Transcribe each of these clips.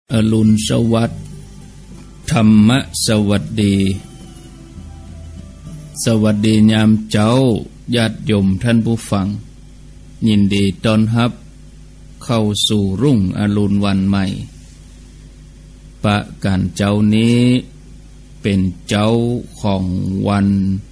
อรุณสวัสดิ์ธรรมสวัสดีสวัสดียามเจ้าญาติโยมท่านผู้ฟังยินดีต้อนรับเข้าสู่รุ่งอรุณวันใหม่ประการเจ้านี้เป็นเจ้าของวัน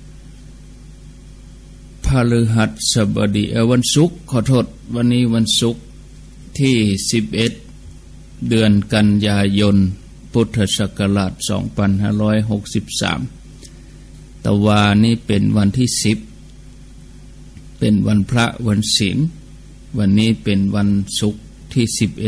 พฤหัสบดีวันศุกร์ขอโทษวันนี้วันศุกร์ที่11เดือนกันยายนพุทธศักราช2563แต่ว่านี่เป็นวันที่10เป็นวันพระวันศีลวันนี้เป็นวันศุกร์ที่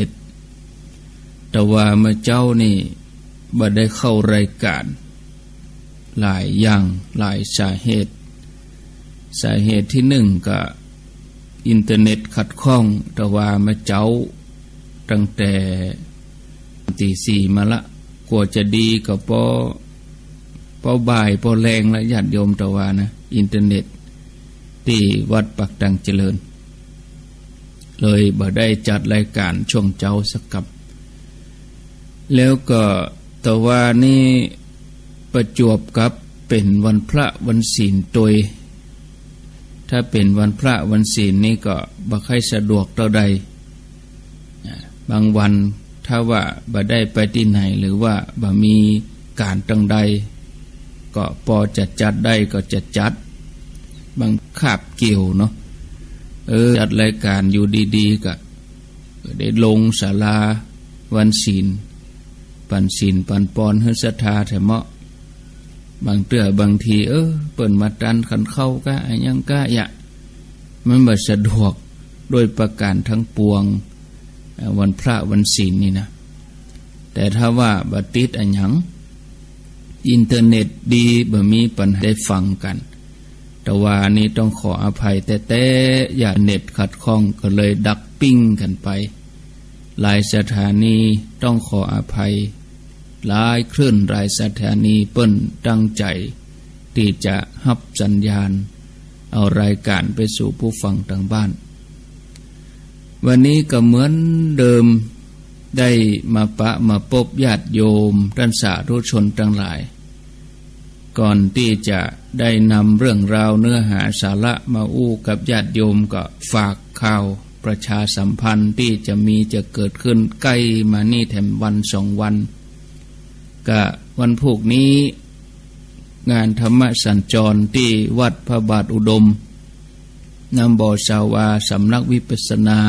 11แต่ว่าเมื่อเจ้านี่บ่ได้เข้ารายการหลายอย่างหลายสาเหตุที่หนึ่งก็อินเทอร์เน็ตขัดข้องแต่ว่ามาเจ้าตั้งแต่ตีสี่มาละกว่าจะดีก็พอบ่ายพอแรงและญาติโยมแต่ว่านะอินเทอร์เน็ตที่วัดปักดังเจริญเลยบ่ได้จัดรายการช่วงเจ้าสักกับแล้วก็แต่ว่านี่ประจวบกับเป็นวันพระวันศีลโดยถ้าเป็นวันพระวันศีลนี่ก็บ่ค่อยสะดวกเท่าใดบางวันถ้าว่าบ่ได้ไปที่ไหนหรือว่าบ่มีการตั้งใดก็พอจะจัดได้ก็จะจัดบางคาบเกี่ยวเนาะจัดรายการอยู่ดีๆก็ได้ลงศาลาวันศีลปันศีลปันปอนให้ศรัทธาแท้เหมาะบางเตื้อบางทีเปิ้นมาดันขันเข้าก็อันยังก็อย่ามันบ่สะดวกโดยประการทั้งปวงวันพระวันศีลนี่นะแต่ถ้าว่าบ่ติดอันหยังอินเทอร์เน็ตดีบ่มีปัญหาได้ฟังกันแต่ว่านี่ต้องขออภัยแต่อย่าเน็ตขัดข้องก็เลยดักปิ้งกันไปหลายสถานีต้องขออภัยหลายคลื่นหลายสถานีเปิ้นตั้งใจที่จะรับสัญญาณเอารายการไปสู่ผู้ฟังทางบ้านวันนี้ก็เหมือนเดิมได้มาพบญาติโยมท่านสาธุชนทั้งหลายก่อนที่จะได้นำเรื่องราวเนื้อหาสาระมาอู้กับญาติโยมก็ฝากข่าวประชาสัมพันธ์ที่จะเกิดขึ้นใกล้มานี่แถมวัน2 วันก็วันพุธนี้งานธรรมสัญจรที่วัดพระบาทอุดมนำบ่อสาวาสำนักวิปัสสนา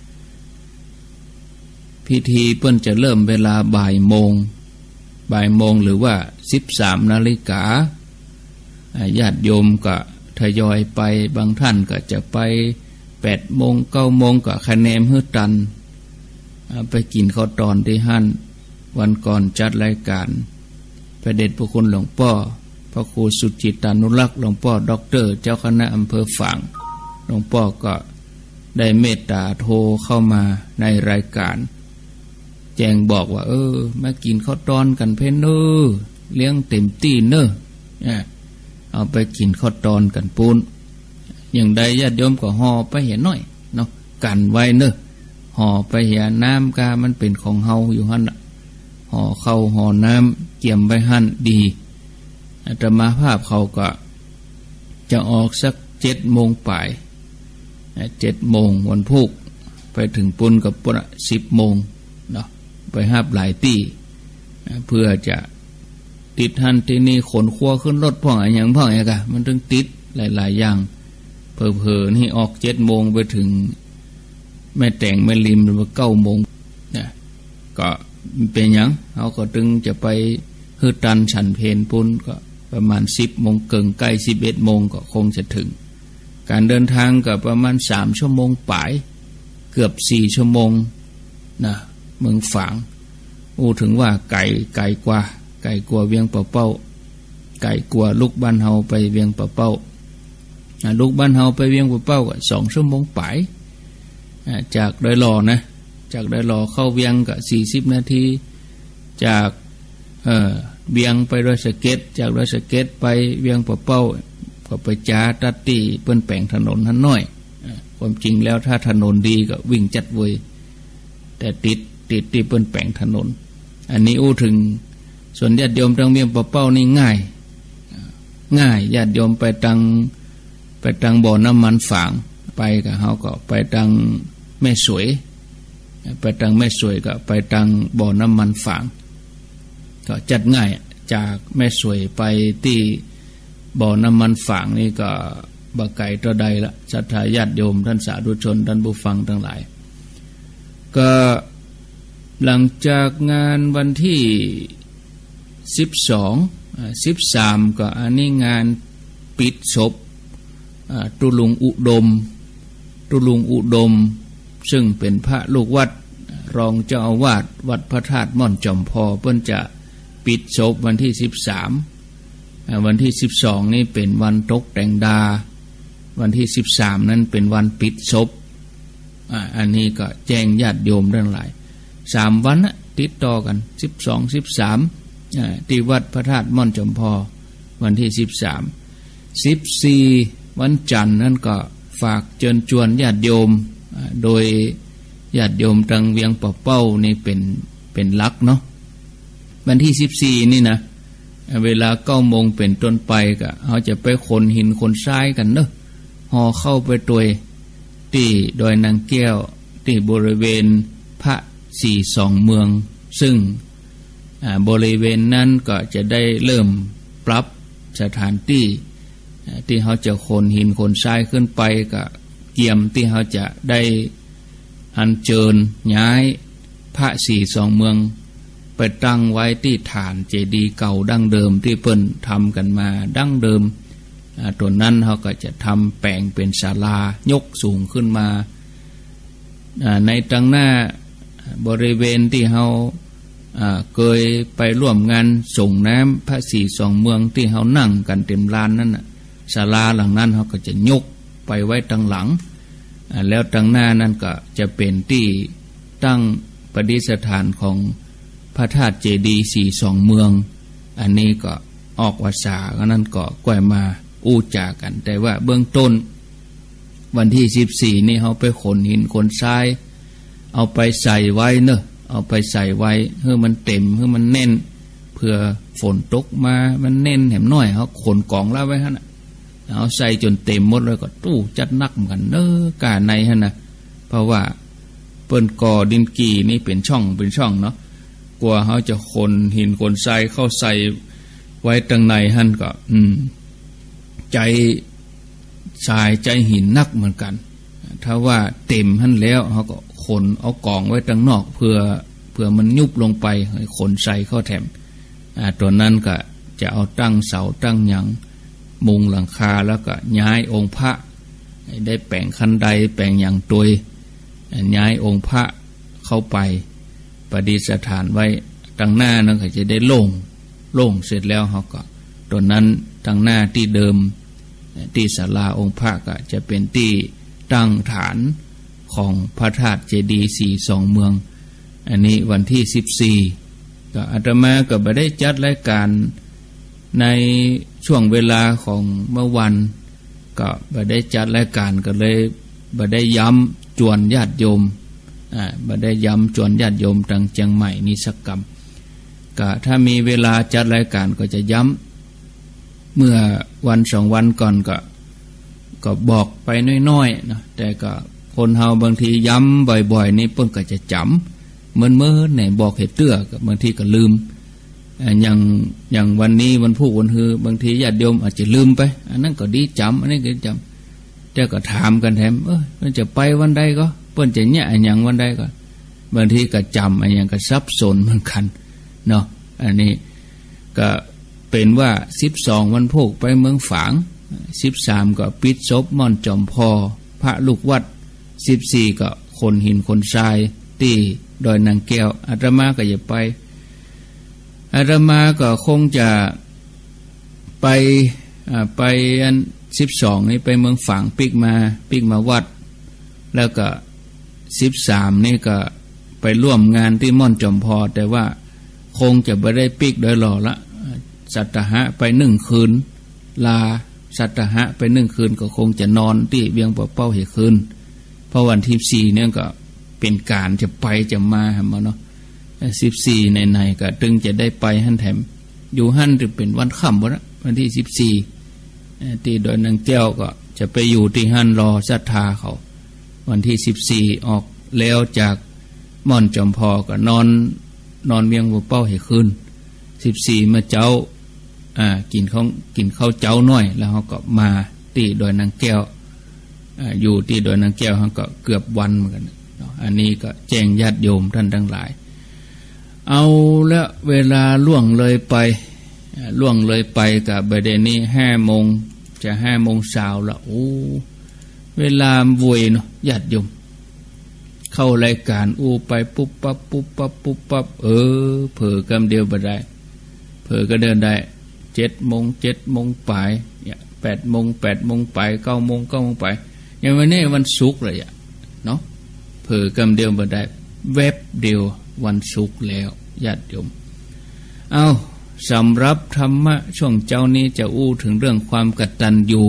พิธีเพิ่นจะเริ่มเวลาบ่ายโมงหรือว่า 13 นาฬิกาญาติโยมก็ทยอยไปบางท่านก็จะไป8 โมง 9 โมงก็คะแนนเฮือตันไปกินข้าวตอนที่หั่นวันก่อนจัดรายการพระเดชพระคุณหลวงพ่อพระครูสุจิตานุรักษ์หลวงพ่อด็อกเตอร์เจ้าคณะอำเภอฝางหลวงพ่อก็ได้เมตตาโทรเข้ามาในรายการแจ้งบอกว่ามากินข้าวตอนกันเพ่นเลี้ยงเต็มที่เอาไปกินข้าวตอนกันปูนอย่างใดญาติโยมก็ห่อไปเห็นหน่อยเนาะกันไว้ห่อไปเห็นน้ำกามันเป็นของเฮาอยู่หั่นห่อเข้าห่อน้ำเกี่ยมไว้หั่นดีอาตมาภาพเขาก็จะออกสัก7 โมงป่าย7 โมงวันพุธไปถึงปุนกับปุน10 โมงเนาะไปหาบหลายตีเพื่อจะติดหันที่นี่ขนครัวขึ้นรถพ่องอย่างพ่องไงกะมันต้องติดหลายอย่างเผลอๆนี่ออก7 โมงไปถึงแม่แต่งแม่ริมหรือว่า9 โมงนะก็เป็นอย่างเขาก็ตึงจะไปฮือตันฉันเพนปุนก็ประมาณ10 โมงเกินใกล้11 โมงก็คงจะถึงการเดินทางก็ประมาณ3 ชั่วโมงป่ายเกือบ4 ชั่วโมงนะเมืองฝางถึงว่าไกลกว่าเวียงป่าเป้าไกลกว่าลูกบ้านเฮาไปเวียงป่าเป้าลูกบ้านเฮาไปเวียงป่าเป้าก็2 ชั่วโมงป่ายจากดอยหล่อนะจากดอยหล่อเข้าเวียงก็40 นาทีจากเวียงไปดอยสะเก็ดจากดอยสะเก็ดไปเวียงป่าเป้าก็ไปจ้าตัดตีเปิ้นแปลงถนนหันน้อยความจริงแล้วถ้าถนนดีก็วิ่งจัดเวยแต่ติดที่เปิ้นแปลงถนนอันนี้อู้ถึงส่วนญาติโยมทางเวียงป่าเป้านี่ง่ายญาติโยมไปตังบ่อน้ำมันฝางไปกับเขาก็ไปตังแม่สวยไปตังแม่สวยก็ไปตังบ่อน้ำมันฝางก็จัดง่ายจากแม่สวยไปที่บ่อน้ำมันฝางนี่ก็บ่ไกลเท่าใดละศรัทธาญาติโยมท่านสาธุชนท่านผู้ฟังทั้งหลายก็หลังจากงานวันที่13ก็อันนี้งานปิดศพตุลุงอุดมซึ่งเป็นพระลูกวัดรองเจ้าอาวาสวัดพระธาตุม่อนจอมพอเพิ่นจะปิดศพวันที่13วันที่12นี่เป็นวันตกแต่งดาวันที่13นั้นเป็นวันปิดศพอันนี้ก็แจ้งญาติโยมทั้งหลาย3วันติดต่อกัน12 13ที่วัดพระธาตุม่อนจอมพอวันที่14วันจันทร์นั้นก็ฝากเชิญชวนญาติโยมโดยญาติโยมทางเวียงป่าเป้านี่เป็นหลักเนาะวันที่14นี่นะเวลา9 โมงเป็นต้นไปก็เขาจะไปขนหินขนทรายกันเนอะห่อเข้าไปตัวที่ดอยนางแก้วที่บริเวณพระ42 เมืองซึ่งบริเวณนั้นก็จะได้เริ่มปรับสถานที่ที่เขาจะขนหินขนทรายขึ้นไปก็เกี่ยมที่เขาจะได้อัญเชิญย้ายพระ42 เมืองไปตั้งไว้ที่ฐานเจดีย์เก่าดั้งเดิมที่เพิ่นทำกันมาดั้งเดิมตัวนั้นเขาก็จะทำแปลงเป็นศาลายกสูงขึ้นมาในตั้งหน้าบริเวณที่เขาเคยไปร่วมงานส่งน้ำพระ42 เมืองที่เขานั่งกันเต็มลานนั่นศาลาหลังนั้นเขาก็จะยกไปไว้ตั้งหลังแล้วตั้งหน้านั้นก็จะเป็นที่ตั้งประดิษฐานของพระธาตุเจดีย์42 เมืองอันนี้ก็ออกภาษาก็นั่นก็กล้วยมาอู้จากันแต่ว่าเบื้องต้นวันที่14นี่เขาไปขนหินขนทรายเอาไปใส่ไว้เนอะเอาไปใส่ไว้เพื่อมันเต็มเพื่อมันแน่นเพื่อฝนตกมามันแน่นแหมน้อยเขาขนกองแล้วไว้ฮะนะเอาใส่จนเต็มหมดเลยก็ตู้จัดนักเหมือนกันเนอะกาในฮะนะเพราะว่าเปิ้นก่อดินกีนี่เป็นช่องเนาะกลัวเขาจะขนหินขนทรายเข้าใส่ไว้ตั้งในหั่นก็ใจทรายใจหินนักเหมือนกันถ้าว่าเต็มหั่นแล้วเขาก็ขนเอากองไว้ตั้งนอกเพื่อมันยุบลงไปให้ขนใส่เข้าแถมตัวนั้นก็จะเอาตั้งเสาตั้งหยังมุงหลังคาแล้วก็ย้ายองค์พระได้แปลงคันใดแปลงอย่างตัวย้ายองค์พระเข้าไปประดิษฐานไว้ตั้งหน้านั้นก็จะได้โล่งเสร็จแล้วเขาก็ตัวนั้นตั้งหน้าที่เดิมที่ศาลาองค์พระก็จะเป็นที่ตั้งฐานของพระธาตุเจดีย์42 เมืองอันนี้วันที่14ก็อาตมาก็ไม่ได้จัดรายการในช่วงเวลาของเมื่อวันก็ไม่ได้จัดรายการก็เลยไม่ได้ย้ำจวนญาติโยมไม่ได้ย้ำจวนญาติโยมทางเชียงใหม่นิสกรรมก็ถ้ามีเวลาจัดรายการก็จะย้ำเมื่อวัน2 วันก่อนก็บอกไปน้อยๆนะแต่ก็คนเฮาบางทีย้ำบ่อยๆนี่เพิ่นก็จะจำเมื่อไหนบอกเหตุเตื้อบางทีก็ลืมอย่างวันนี้วันพูดวันฮือบางทีญาติโยมอาจจะลืมไปอันนั้นก็ดีจำอันนี้ก็จำแต่ก็ถามกันแถมมันจะไปวันใดก็เพิ่นจะเนี่ยอย่างวันใดก็บางทีก็จำอันอย่างก็ซับซ้อนเหมือนกันเนาะอันนี้ก็เป็นว่า12วันพูกไปเมืองฝาง13ก็ปิดศพม่อนจอมพอพระลูกวัด14ก็ขนหินขนทรายที่ดอยนางแก้วอาตมาก็อย่าไปอาตมาก็คงจะไปอัน12นี่ไปเมืองฝางปิกมาวัดแล้วก็13นี่ก็ไปร่วมงานที่ม่อนจอมพอแต่ว่าคงจะไม่ได้ปิกโดยหล่อละสัตหะไป1 คืนลาสัตหะไป1 คืนก็คงจะนอนที่เวียงป่าเป้าเหตุคืนเพราะวันที่4เนี่ยก็เป็นการจะไปจะมาหามาเนาะ 14ในก็ตึงจะได้ไปหั่นแถมอยู่หั่นจะเป็นวันค่ำบ่ละวันที่14ที่ดอยนางแก้วก็จะไปอยู่ที่หั่นรอศรัทธาเขาวันที่14ออกแล้วจากม่อนจอมพอก็นอนเวียงบัวเป้าให้คืน14มาเจ้ากินข้าวเจ้าน้อยแล้วเขาก็มาที่ดอยนางแก้วอยู่ที่ดอยนางแก้วเขาก็เกือบวันเหมือนกันอันนี้ก็แจ้งญาติโยมท่านทั้งหลายเอาละเวลาล่วงเลยไปกับประเด็นนี้5 โมงจะ5 โมงเช้าละโอ้เวลาวุ่ยเนาะญาติโยมเข้ารายการไปปุ๊บปั๊บเผลอกำเดียวบ่ได้เผลอก็เดินได้7 โมงปลายเนี่ย8 โมงปลาย9 โมงปลายอย่างวันนี้วันศุกร์เลยเนาะเผลอกำเดียวบ่ได้แวบเดียววันศุกร์แล้วญาติโยมเอาสำหรับธรรมะช่วงเจ้านี้จะถึงเรื่องความกตัญญู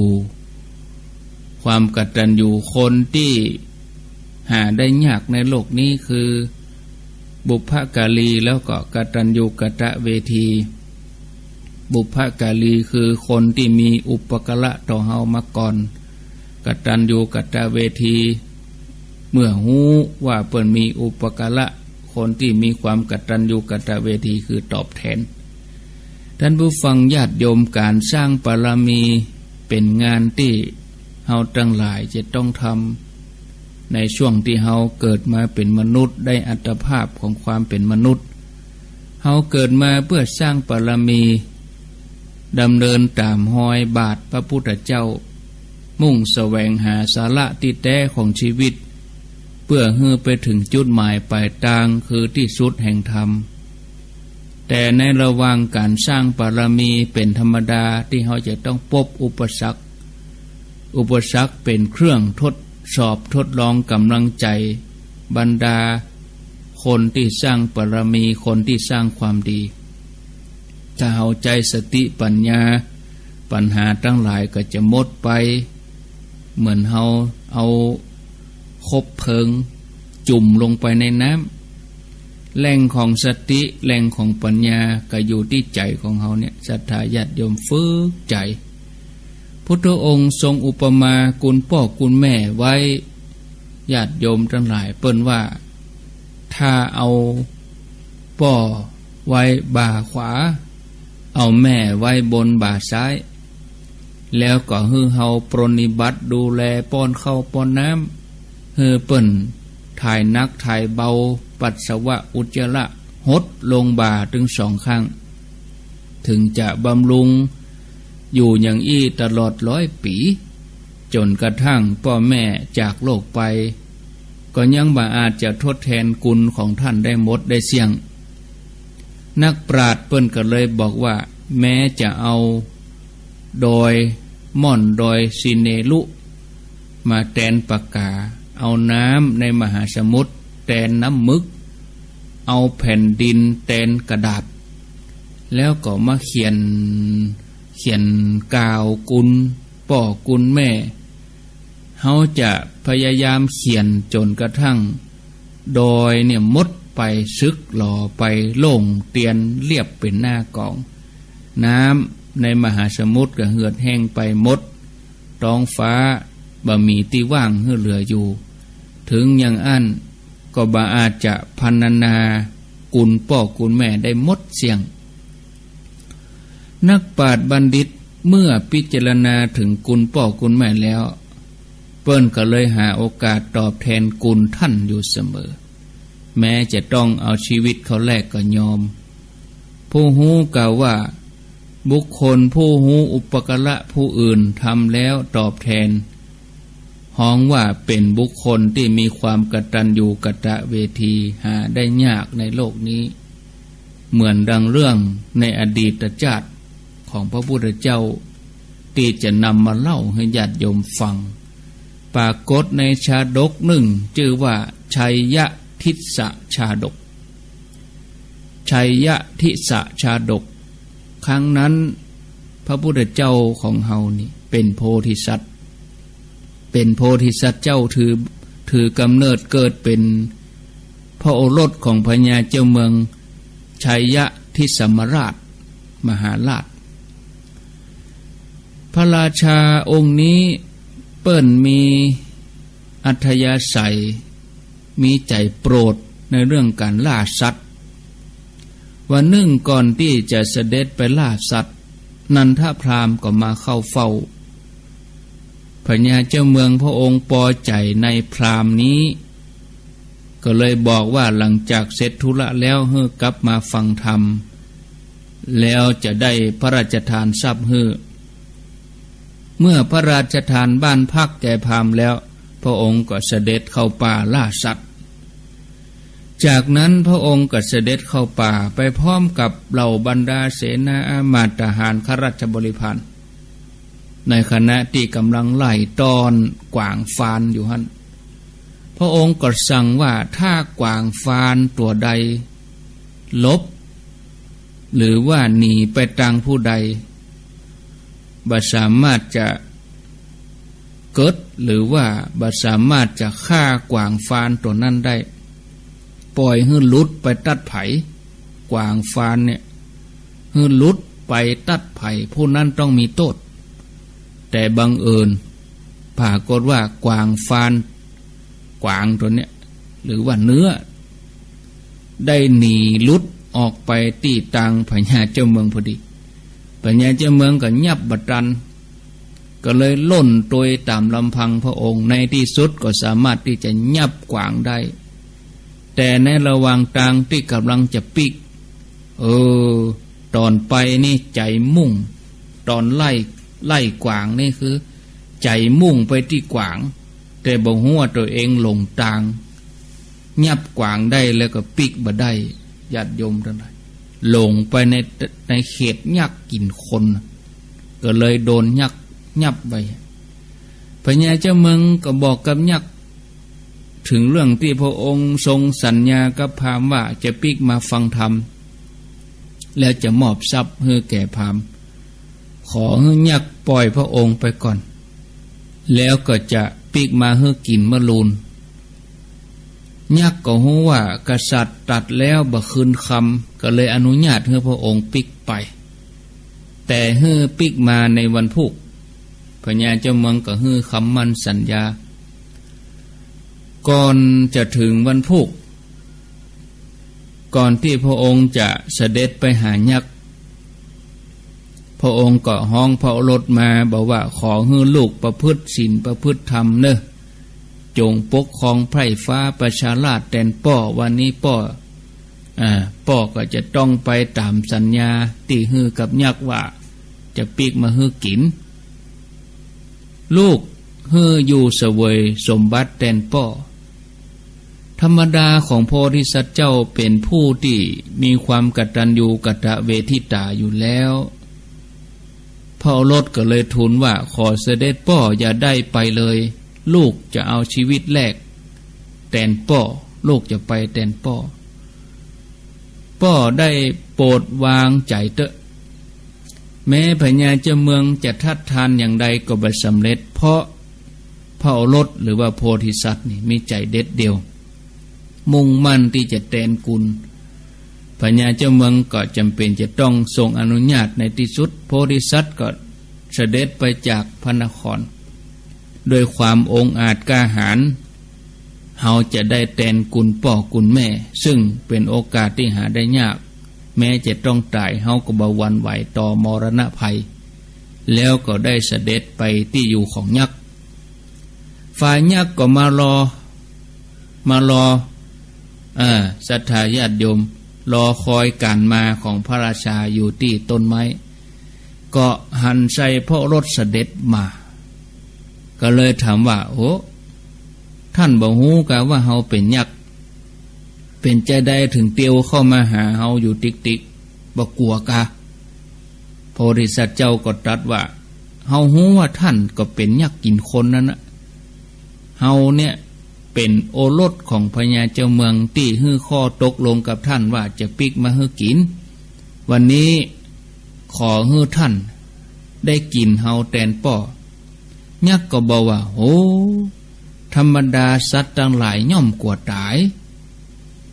คนที่หาได้ยากในโลกนี้คือบุพการีแล้วก็กตัญญูกตเวทีบุพการีคือคนที่มีอุปการะต่อเฮามาก่อนกตัญญูกตเวทีเมื่อฮู้ว่าเปิ้นมีอุปการะคนที่มีความกตัญญูกตเวทีคือตอบแทนท่านผู้ฟังญาติโยมการสร้างบารมีเป็นงานที่เฮาทั้งหลายจะต้องทำในช่วงที่เฮาเกิดมาเป็นมนุษย์ได้อัตภาพของความเป็นมนุษย์เฮาเกิดมาเพื่อสร้างบารมีดำเนินตามรอยบาทพระพุทธเจ้ามุ่งแสวงหาสาระที่แท้ของชีวิตเพื่อให้ไปถึงจุดหมายปลายทางคือที่สุดแห่งธรรมแต่ในระหว่างการสร้างบารมีเป็นธรรมดาที่เขาจะต้องพบอุปสรรคเป็นเครื่องทดสอบทดลองกำลังใจบรรดาคนที่สร้างบารมีคนที่สร้างความดีถ้าเอาใจสติปัญญาปัญหาทั้งหลายก็จะหมดไปเหมือนเอาคบเพลิงจุ่มลงไปในน้ำแหล่งของสติแหล่งของปัญญาก็อยู่ที่ใจของเขาเนี่ยศรัทธาญาติโยมฝึกใจพุทธองค์ทรงอุปมาคุณพ่อคุณแม่ไว้ญาติโยมทั้งหลายเปิ้นว่าถ้าเอาพ่อไว้บ่าขวาเอาแม่ไว้บนบ่าซ้ายแล้วก็ฮือเฮาปรนนิบัติดูแลป้อนข้าวป้อนน้ำฮือเปิ้นถ่ายนักถ่ายเบาปัสสาวะอุจจาระหดลงบ่าถึง2 ครั้งถึงจะบำรุงอยู่อย่างอี้ตลอด100 ปีจนกระทั่งพ่อแม่จากโลกไปก็ยังบ่อาจจะทดแทนคุณของท่านได้หมดได้เสี่ยงนักปราชญ์เปิ้นก็เลยบอกว่าแม้จะเอาโดยม่อนโดยซิเนลุมาแทนปากกาเอาน้ำในมหาสมุทรแทนน้ำมึกเอาแผ่นดินแทนกระดาษแล้วก็มาเขียนกล่าวกุลพ่อกุลแม่เขาจะพยายามเขียนจนกระทั่งโดยเนี่ยมดไปซึกหล่อไปโล่งเตียนเรียบเป็นหน้ากองน้ำในมหาสมุทรก็เหือดแห้งไปหมดท้องฟ้าบ่มีที่ว่างให้เหลืออยู่ถึงอย่างอันก็บ่อาจจะพรรณนากุลพ่อกุลแม่ได้หมดเสียงนักปราชญ์บัณฑิตเมื่อพิจารณาถึงกุลพ่อกุลแม่แล้วเปิ้นก็เลยหาโอกาสตอบแทนกุลท่านอยู่เสมอแม้จะต้องเอาชีวิตเขาแลกก็ยอมผู้ฮู้กล่าวว่าบุคคลผู้ฮู้อุปการะผู้อื่นทำแล้วตอบแทนฮ้องว่าเป็นบุคคลที่มีความกตัญญูกตเวทีหาได้ยากในโลกนี้เหมือนดังเรื่องในอดีตชาติของพระพุทธเจ้าที่จะนำมาเล่าให้ญาติโยมฟังปรากฏในชาดกหนึ่งชื่อว่าชัยยทิสชาดกชัยยทิสชาดกครั้งนั้นพระพุทธเจ้าของเฮานี่เป็นโพธิสัตว์เจ้าถือกำเนิดเกิดเป็นพพระโอรสของพญาเจ้าเมืองชัยยะทิสมราชมหาราชพระราชาองค์นี้เปิ้นมีอัธยาศัยมีใจโปรดในเรื่องการล่าสัตว์วันหนึ่งก่อนที่จะเสด็จไปล่าสัตว์นันทพราหมณ์ก็มาเข้าเฝ้าพญาเจ้าเมืองพระองค์พอใจในพราหมณ์นี้ก็เลยบอกว่าหลังจากเสร็จธุระแล้วเฮือกลับมาฟังธรรมแล้วจะได้พระราชทานทรัพย์เฮือเมื่อพระราชทานบ้านพักแก่พราหมณ์แล้วพระองค์ก็เสด็จเข้าป่าล่าสัตว์จากนั้นพระองค์ก็เสด็จเข้าป่าไปพร้อมกับเหล่าบรรดาเสนาอามาตย์ทหารข้าราชบริพารในขณะที่กำลังไล่ต้อนกวางฟานอยู่ฮั่นพระองค์ก็สั่งว่าถ้ากวางฟานตัวใดลบหรือว่าหนีไปทางผู้ใดบ่สามารถจะเกิดหรือว่าบ่สามารถจะฆ่ากวางฟานตัวนั้นได้ปล่อยให้ลุดไปตัดไผ่กวางฟานเนี่ยให้ลุดไปตัดไผ่ผู้นั้นต้องมีโทษแต่บังเอิญปรากฏว่ากวางฟานกวางตัวเนี้ยหรือว่าเนื้อได้หนีลุดออกไปตีตังพญาเจ้าเมืองพอดีพญาเจ้าเมืองก็ยับบัดรันก็เลยล่นโดยตามลำพังพระองค์ในที่สุดก็สามารถที่จะยับกวางได้แต่ในระหว่างทางที่กำลังจะปิกตอนไปนี่ใจมุ่งตอนไล่กวางนี่คือใจมุ่งไปที่กวางแต่บ่ฮู้ว่าตัวเองหลงทางยับกวางได้แล้วก็ปิกบ่ได้ญาติโยมทั้งหลายหลงไปในเขตยักษ์กินคนก็เลยโดนยักษ์ยับไปพญาเจ้าเมืองก็บอกกับยักษ์ถึงเรื่องที่พระองค์ทรงสัญญากับพราหมณ์ว่าจะปิกมาฟังธรรมแล้วจะมอบทรัพย์ให้แก่พราหมณ์ขอให้ยักษ์ปล่อยพระองค์ไปก่อนแล้วก็จะปิกมาให้กินมะรูนยักษ์ก็รู้ว่ากษัตริย์ตัดแล้วบ่คืนคำก็เลยอนุญาตให้พระองค์ปิกไปแต่ให้ปิกมาในวันพุธพญาเจ้าเมืองก็ให้คำมั่นสัญญาก่อนจะถึงวันพุธก่อนที่พระองค์จะเสด็จไปหายักษ์พระองค์ก็ห้องพระโอรสมาบอกว่าขอให้ลูกประพฤติศีลประพฤติธรรมเนอะจงปกครองไพร่ฟ้าประชาราษฎร์แทนป่อวันนี้ป่อก็จะต้องไปตามสัญญาที่ฮือกับยักษ์ว่าจะปิกมาฮือกินลูกฮืออยู่เสวยสมบัติแทนป่อธรรมดาของโพธิสัตว์เจ้าเป็นผู้ที่มีความกตัญญูกตเวทิตาอยู่แล้วพระโอรสก็เลยทูลว่าขอเสด็จป่ออย่าได้ไปเลยลูกจะเอาชีวิตแลกแทนป่อลูกจะไปแทนป่อได้โปรดวางใจเถอะแม้พญาเจ้าเมืองจะทัดทานอย่างใดก็บ่สำเร็จเพราะพระโอรสหรือว่าโพธิสัตว์นี่มีใจเด็ดเดียวมุ่งมั่นที่จะแทนกุลพญาเจ้าเมืองก็จำเป็นจะต้องทรงอนุญาตในที่สุดโพธิสัตว์ก็เสด็จไปจากพระนครโดยความองอาจกล้าหาญเฮาจะได้แทนกุลพ่อกุลแม่ซึ่งเป็นโอกาสที่หาได้ยากแม้จะต้องตายเฮาก็บ่หวั่นไหวต่อมรณะภัยแล้วก็ได้เสด็จไปที่อยู่ของยักษ์ฝ่ายยักษ์ก็มารอศรัทธาญาติโยมรอคอยการมาของพระราชาอยู่ที่ต้นไม้ก็หันใส่พระโอรสเสด็จมาก็เลยถามว่าโอ้ท่านบ่ฮู้กะว่าเฮาเป็นยักษ์เป็นใจใดถึงเตียวเข้ามาหาเฮาอยู่ติ๊กๆบ่กลัวกะโพธิสัตว์เจ้าก็ตรัสว่าเฮาฮู้ว่าท่านก็เป็นยักษ์กินคนนั่นน่ะเฮาเนี่ยเป็นโอรสของพญาเจ้าเมืองที่ฮื้อข้อตกลงกับท่านว่าจะปิกมาฮื้อกินวันนี้ขอฮื้อท่านได้กินเฮาแทนป่อยักษ์ก็บอกว่าโอ้ธรรมดาสัตว์ทั้งหลายย่อมกลัวตาย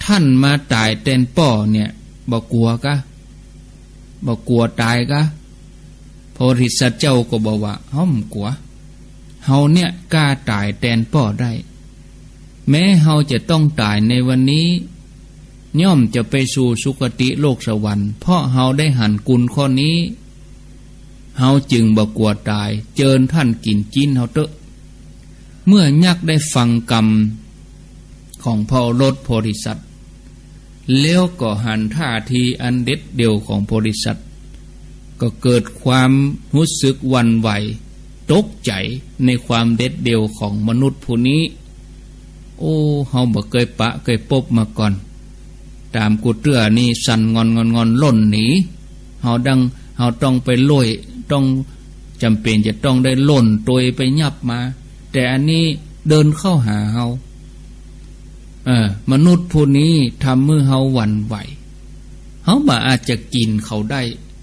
ท่านมาตายเต้นป่อเนี่ยบ่กลัวกะบ่กลัวตายกะโพธิสัตว์เจ้าก็บอกว่าเฮาบ่กลัวเฮาเนี่ยกล้าตายแทนป่อได้แม้เฮาจะต้องตายในวันนี้ย่อมจะไปสู่สุคติโลกสวรรค์เพราะเฮาได้หันกุลข้อนี้เฮาจึงบ่กลัวตายเจิญท่านกินจินเฮาเตอะเมื่อยักษ์ได้ฟังกรรมของพระโอรสโพธิสัตว์แล้วก็หันท่าทีอันเด็ดเดี่ยวของโพธิสัตว์ก็เกิดความรู้สึกหวั่นไหวตกใจในความเด็ดเดี่ยวของมนุษย์ผู้นี้โอ้เฮาบ่เคยปะเคยพบมาก่อนตามกุเตื้อนี่สั่นงอนล่นหนีเฮาต้องไปลอยต้องจำเป็นจะต้องได้ล่นตัวไปยับมาแต่อันนี้เดินเข้าหาเฮามนุษย์ผู้นี้ทำมือเฮาหวั่นไหวเฮาบ่อาจจะกินเขาได้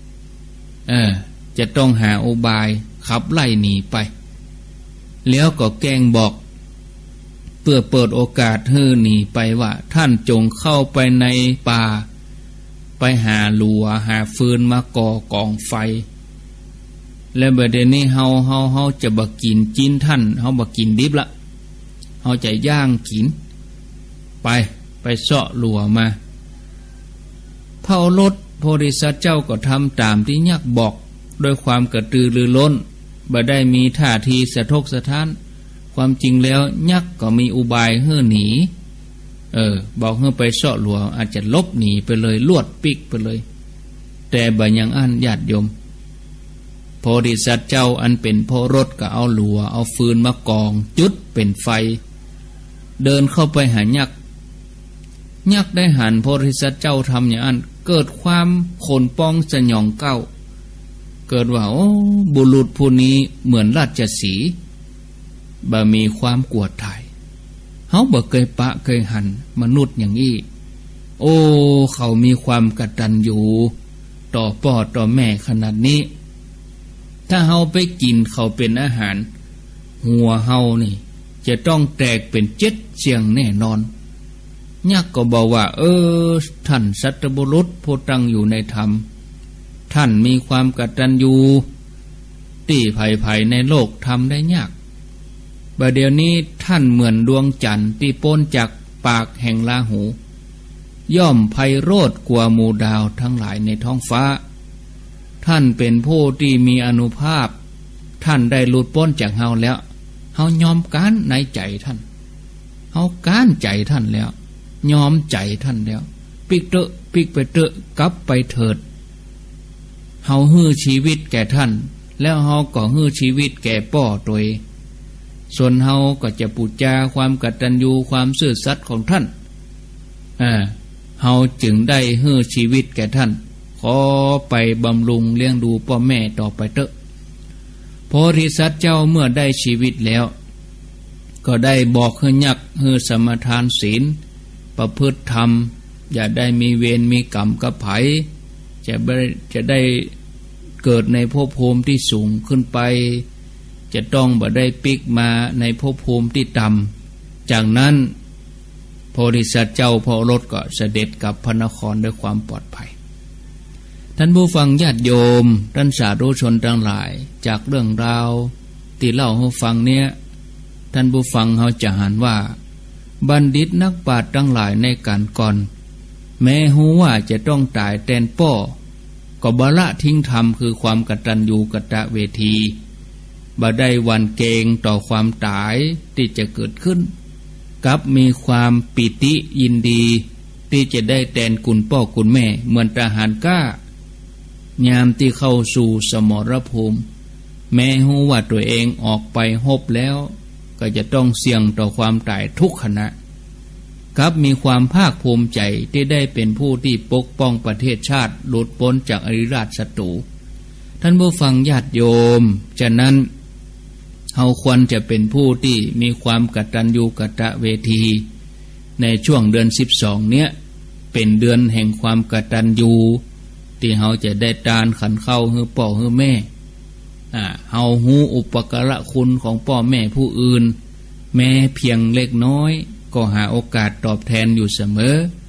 จะต้องหาอุบายขับไล่หนีไปแล้วก็แกล้งบอกเพื่อเปิดโอกาสให้หนีไปว่าท่านจงเข้าไปในป่าไปหาหลัวหาฟืนมาก่อกองไฟแล้วบัดเดี๋ยวนี้เฮาจะบ่กินจิ้นท่านเฮาบ่กินดิบละเฮาจะย่างกินไปเสาะหลัวมาพระโอรสโพธิสัตว์เจ้าก็ทำตามที่ยักษ์บอกด้วยความกระตือรือร้นบ่ได้มีท่าทีสะทกสะท้านความจริงแล้วยักษ์ก็มีอุบายให้หนีบอกให้ไปเสาะหลัวอาจจะลบหนีไปเลยลวดปิกไปเลยแต่บ่ยังอันญาติโยมโพธิสัตว์เจ้าอันเป็นพระโอรสก็เอาหลัวเอาฟืนมากองจุดเป็นไฟเดินเข้าไปหายักษ์ได้หันโพธิสัตว์เจ้าทำอย่างนั้นเกิดความโขนป้องสยองเก้าเกิดว่าโอ้บุรุษผู้นี้เหมือนราชสีห์บ่มีความกวดถ่ายเฮาบ่เคยปะเคยหันมนุษย์อย่างนี้โอ้เขามีความกตัญญูต่อพ่อต่อแม่ขนาดนี้ถ้าเฮาไปกินเขาเป็นอาหารหัวเฮานี่จะต้องแตกเป็นเจ็ดเสียงแน่นอนยักษ์ก็บอกว่าท่านสัตบุรุษผู้ตั้งอยู่ในธรรมท่านมีความกตัญญูที่ภัยในโลกทำได้ยากบัดเดี๋ยวนี้ท่านเหมือนดวงจันทร์ที่พ้นจากปากแห่งราหูย่อมไพโรจน์กว่าหมู่ดาวทั้งหลายในท้องฟ้าท่านเป็นผู้ที่มีอานุภาพท่านได้หลุดพ้นจากเฮาแล้วเฮายอมการในใจท่านเฮาการใจท่านแล้วยอมใจท่านแล้วปิกไปเตอะกลับไปเถิดเฮาฮื้อชีวิตแก่ท่านแล้วเฮาก็ฮื้อชีวิตแก่ป่อตัวเองส่วนเฮาก็จะปูจาความกตัญญูความซื่อสัตย์ของท่านเฮาจึงได้ฮื้อชีวิตแก่ท่านขอไปบำรุงเลี้ยงดูพ่อแม่ต่อไปเถอะโพธิสัตว์เจ้าเมื่อได้ชีวิตแล้วก็ได้บอกให้ยักษ์ให้สมทานศีลประพฤติธรรมอย่าได้มีเวรมีกรรมกับไผจะได้เกิดในภพภูมิที่สูงขึ้นไปจะต้องบ่ได้ปิกมาในภพภูมิที่ต่ำจากนั้นโพธิสัตว์เจ้าพระโอรสก็เสด็จกลับพระนครด้วยความปลอดภัยท่านผู้ฟังญาติโยมท่านสาธุชนทั้งหลายจากเรื่องราวที่เล่าให้ฟังเนี้ยท่านผู้ฟังเขาจะหันว่าบัณฑิตนักปราชญ์ทั้งหลายในการก่อนแม้ฮู้ว่าจะต้องตายแทนป่อก็บ่ละทิ้งธรรมคือความกตัญญูกตเวทีบ่ได้หวั่นเกรงต่อความตายที่จะเกิดขึ้นกับมีความปิติยินดีที่จะได้แทนคุณพ่อคุณแม่เหมือนทหารกล้ายามที่เข้าสู่สมรภูมิแม้ฮู้ว่าตัวเองออกไปรบแล้วก็จะต้องเสี่ยงต่อความตายทุกขณะกับมีความภาคภูมิใจที่ได้เป็นผู้ที่ปกป้องประเทศชาติหลุดพ้นจากอริราชศัตรูท่านผู้ฟังญาติโยมฉะนั้นเฮาควรจะเป็นผู้ที่มีความกตัญญูกตเวทีในช่วงเดือน12เนี้ยเป็นเดือนแห่งความกตัญญูที่เฮาจะได้ทานขันเข้าให้พ่อให้แม่เฮาฮู้อุปการะคุณของพ่อแม่ผู้อื่นแม้เพียงเล็กน้อยก็หาโอกาสตอบแทนอยู่เสมอ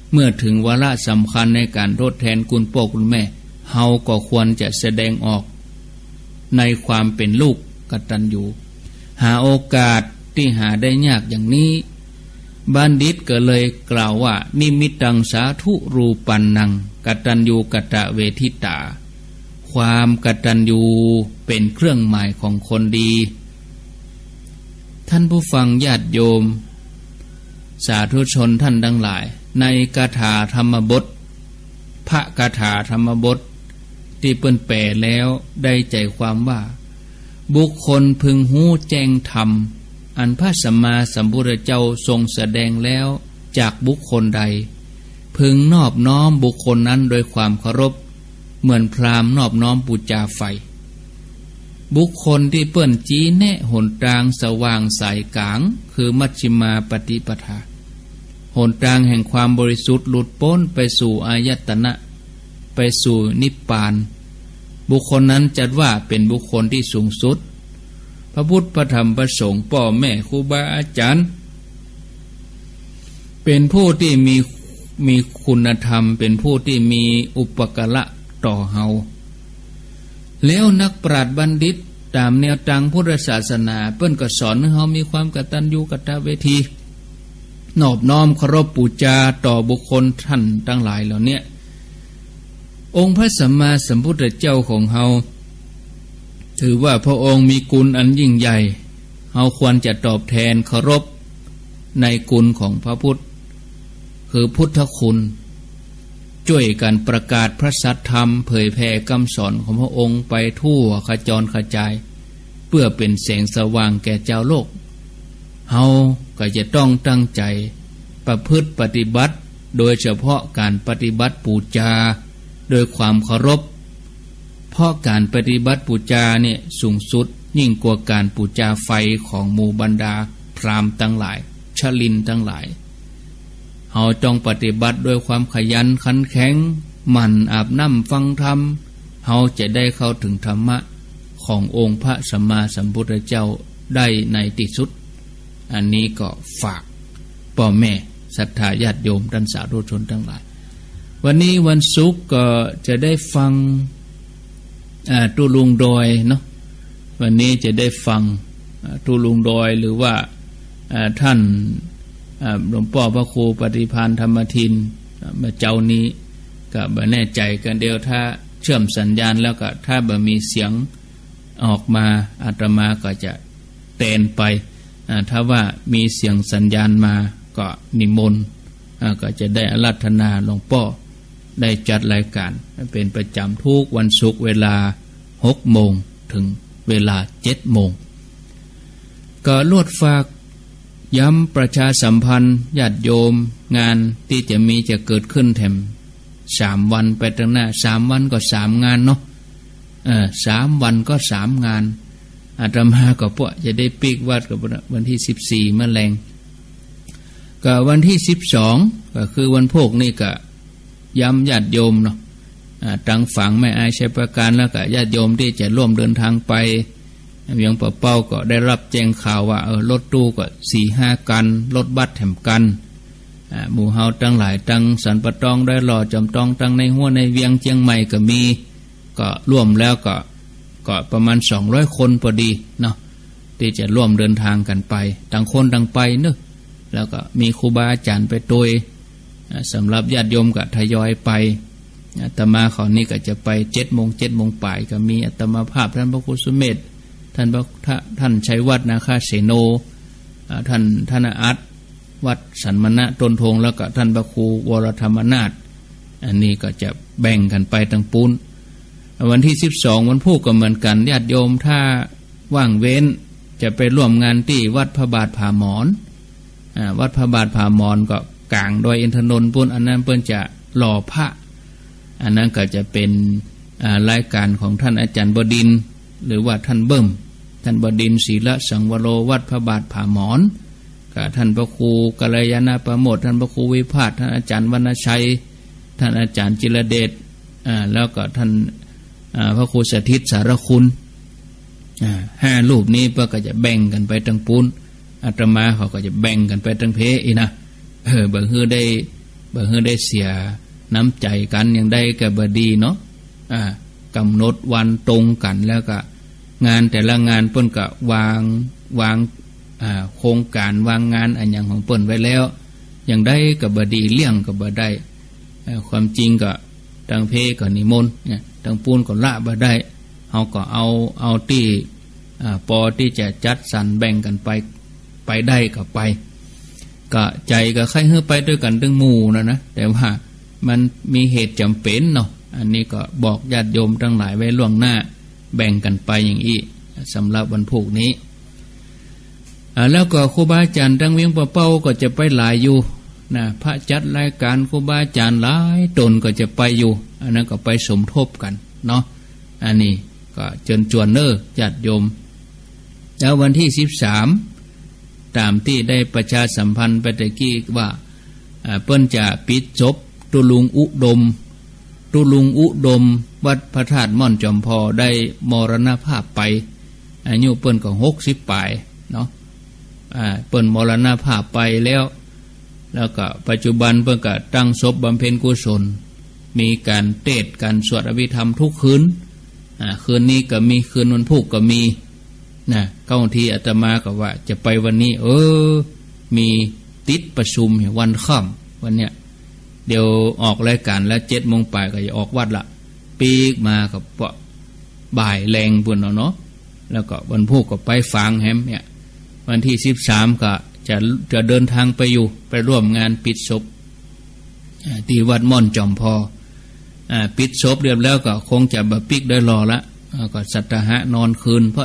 เมื่อถึงวาระสำคัญในการทดแทนคุณพ่อคุณแม่เฮาก็ควรจะแสดงออกในความเป็นลูกกตัญญูหาโอกาสที่หาได้ยากอย่างนี้บัณฑิตก็เลยกล่าวว่านิมิตังสาธุรูปันนังกตัญญูกตเวทิตาความกตัญญูเป็นเครื่องหมายของคนดีท่านผู้ฟังญาติโยมสาธุชนท่านทั้งหลายในคาถาธรรมบทพระคาถาธรรมบทที่เปิ้นแปลแล้วได้ใจความว่าบุคคลพึงหู้แจ้งธรรมอันพระสัมมาสัมพุทธเจ้าทรงแสดงแล้วจากบุคคลใดพึงนอบน้อมบุคคลนั้นโดยความเคารพเหมือนพราหมณ์นอบน้อมบูชาไฟบุคคลที่เปิ้นชี้แนะหนทางสว่างสายกลางคือมัชฌิมาปฏิปทาหนทางแห่งความบริสุทธิ์หลุดพ้นไปสู่อายตนะไปสู่นิพพานบุคคลนั้นจัดว่าเป็นบุคคลที่สูงสุดพระพุทธพระธรรมพระสงฆ์พ่อแม่ครูบาอาจารย์เป็นผู้ที่มีคุณธรรมเป็นผู้ที่มีอุปการะต่อเฮาแล้วนักปราชญ์บัณฑิตตามแนวทางพุทธศาสนาเปิ้นก็สอนให้เฮามีความกตัญญูกตเวทีนอบน้อมเคารพบูชาต่อบุคคลท่านทั้งหลายเหล่านี้องค์พระสัมมาสัมพุทธเจ้าของเฮาถือว่าพระองค์มีคุณอันยิ่งใหญ่เฮาควรจะตอบแทนเคารพในคุณของพระพุทธคือพุทธคุณช่วยกันประกาศพระสัทธรรมเผยแผ่คำสอนของพระองค์ไปทั่วขจรกระจายเพื่อเป็นแสงสว่างแก่เจ้าโลกเฮาก็จะต้องตั้งใจประพฤติปฏิบัติโดยเฉพาะการปฏิบัติบูชาโดยความเคารพเพราะการปฏิบัติบูชาเนี่ยสูงสุดยิ่งกว่าการบูชาไฟของหมู่บรรดาพราหมณ์ทั้งหลายชลินทั้งหลายเฮาต้องปฏิบัติด้วยความขยันขันแข็งหมั่นอาบน้ำฟังธรรมเฮาจะได้เข้าถึงธรรมะขององค์พระสัมมาสัมพุทธเจ้าได้ในที่สุดอันนี้ก็ฝากพ่อแม่ศรัทธาญาติโยมท่านสาธุชนทั้งหลายวันนี้วันศุกร์ก็จะได้ฟังตุลุงดอยเนาะวันนี้จะได้ฟังตุลุงดอยหรือว่าท่านหลวงพ่อพระครูปฏิภาณธรรมทินเมื่อเจ้านี้ก็บ่แน่ใจกันเดียวถ้าเชื่อมสัญญาณแล้วก็ถ้าบ่มีเสียงออกมาอาตมาก็จะเตนไปถ้าว่ามีเสียงสัญญาณมาก็นิมนต์ก็จะได้อาราธนาหลวงพ่อได้จัดรายการเป็นประจำทุกวันศุกร์เวลา 6 โมงถึงเวลา 7 โมงก็ลวดฝากย้ำประชาสัมพันธ์ญาติโยมงานที่จะเกิดขึ้นแถม3 วันไปตั้งหน้า3 วันก็3 งานเนาะ3 วันก็3 งานอาตมาก็พวกจะได้ปีกวัดกับวันที่14มะแรงก็วันที่12ก็คือวันพวกนี่ก็ย้ำญาติโยมเนาะตั้งฝังแม่อายชัยประการแล้วก็ญาติโยมที่จะร่วมเดินทางไปเวียงป่าเป้าก็ได้รับแจ้งข่าวว่ารถตู้ก็ 4-5 กันรถบัสแถมกันหมู่เฮาตั้งหลายตั้งสันปะตองได้หล่อจำตองตั้งในหัวในเวียงเชียงใหม่ก็มีก็ร่วมแล้วก็ประมาณ200 คนพอดีเนาะที่จะร่วมเดินทางกันไปต่างคนต่างไปเนอะแล้วก็มีครูบาอาจารย์ไปโดยสำหรับญาติโยมก็ทยอยไปอาตมาเขานี่ก็จะไป7 โมงป่ายก็มีอาตมาภาพท่านพระครูสุเมธท่านชัยวัฒน์นาคาเสโนท่านอัตวัดสันมณะต้นทงแล้วก็ท่านพระครูวรธรรมนาถอันนี้ก็จะแบ่งกันไปทั้งปูนวันที่12วันพุธก็เหมือนกันญาติโยมถ้าว่างเว้นจะไปร่วมงานที่วัดพระบาทผาหมอนวัดพระบาทผาหมอนก็กลางดอยอินทนนท์ปุ้นอันนั้นเปิ้นจะหล่อพระอันนั้นก็จะเป็นรายการของท่านอาจารย์บดินทร์หรือว่าท่านเบิ่มท่านบดินทร์ศีลสังวโรวัดพระบาทผาหมอนกับท่านพระครูกัลยาณประโมทท่านพระครูวิภาสท่านอาจารย์วรรณชัยท่านอาจารย์จิรเดชแล้วก็ท่านพระครูสถิตสารคุณ5 รูปนี้เพื่อก็จะแบ่งกันไปทั้งปูนอาตมาเขาก็จะแบ่งกันไปทั้งเพอีนะบางฮือได้บ่ให้ได้เสียน้ำใจกันอย่างใดก็บ่ดีเนาะกำหนดวันตรงกันแล้วก็งานแต่ละงานเปิ้นก็วางโครงการวางงานอันอย่างของเปิ้นไว้แล้วอย่างใดก็บ่ดีเลี่ยงก็บ่ได้ความจริงก็ทางเพก็นิมนต์เนี่ยทางปูนก็ละบ่ได้เฮาก็เอาที่พอที่จะจัดสรรแบ่งกันไปได้ก็ไปก็ใจก็ใครเฮือไปด้วยกันทั้งหมู่นะแต่ว่ามันมีเหตุจำเป็นเนาะอันนี้ก็บอกญาติโยมทั้งหลายไว้ล่วงหน้าแบ่งกันไปอย่างนี้สำหรับวันพุกนี้แล้วก็ครูบาอาจารย์ทั้งเวียงปะเป้าก็จะไปหลายอยู่นะพระจัดรายการครูบาอาจารย์หลายตนก็จะไปอยู่อันนั้นก็ไปสมทบกันเนาะอันนี้ก็เชิญชวนเนอญาติโยมแล้ววันที่13ตามที่ได้ประชาสัมพันธ์ไปตะกี้ว่าเปิ้นจะปิดจบตุลุงอุดมวัดพระธาตุม่อนจอมพอได้มรณภาพไปอายุเปิ้นก็60ปลายเนาะเปิ้นมรณภาพไปแล้วก็ปัจจุบันเปิ้นก็ตั้งศพบำเพ็ญกุศลมีการเทศน์การสวดอภิธรรมทุกคืนคืนนี้ก็มีคืนวันพุธก็มีนะบางทีอาตมาก็ว่าจะไปวันนี้มีติดประชุมวันค่ำวันเนี้ยเดี๋ยวออกรายการแล้ว7 โมงปลายก็จะออกวัดละปีกมากับบ่ายแรงปุ่นเนาะแล้วก็วันพุธก็ไปฟางแฮมเนี่ยวันที่13ก็จะเดินทางไปร่วมงานปิดศพที่วัดม่อนจอมพอปิดศพเรียบแล้วก็คงจะบะปิกได้รอละก็สัตหะนอนคืนเพราะ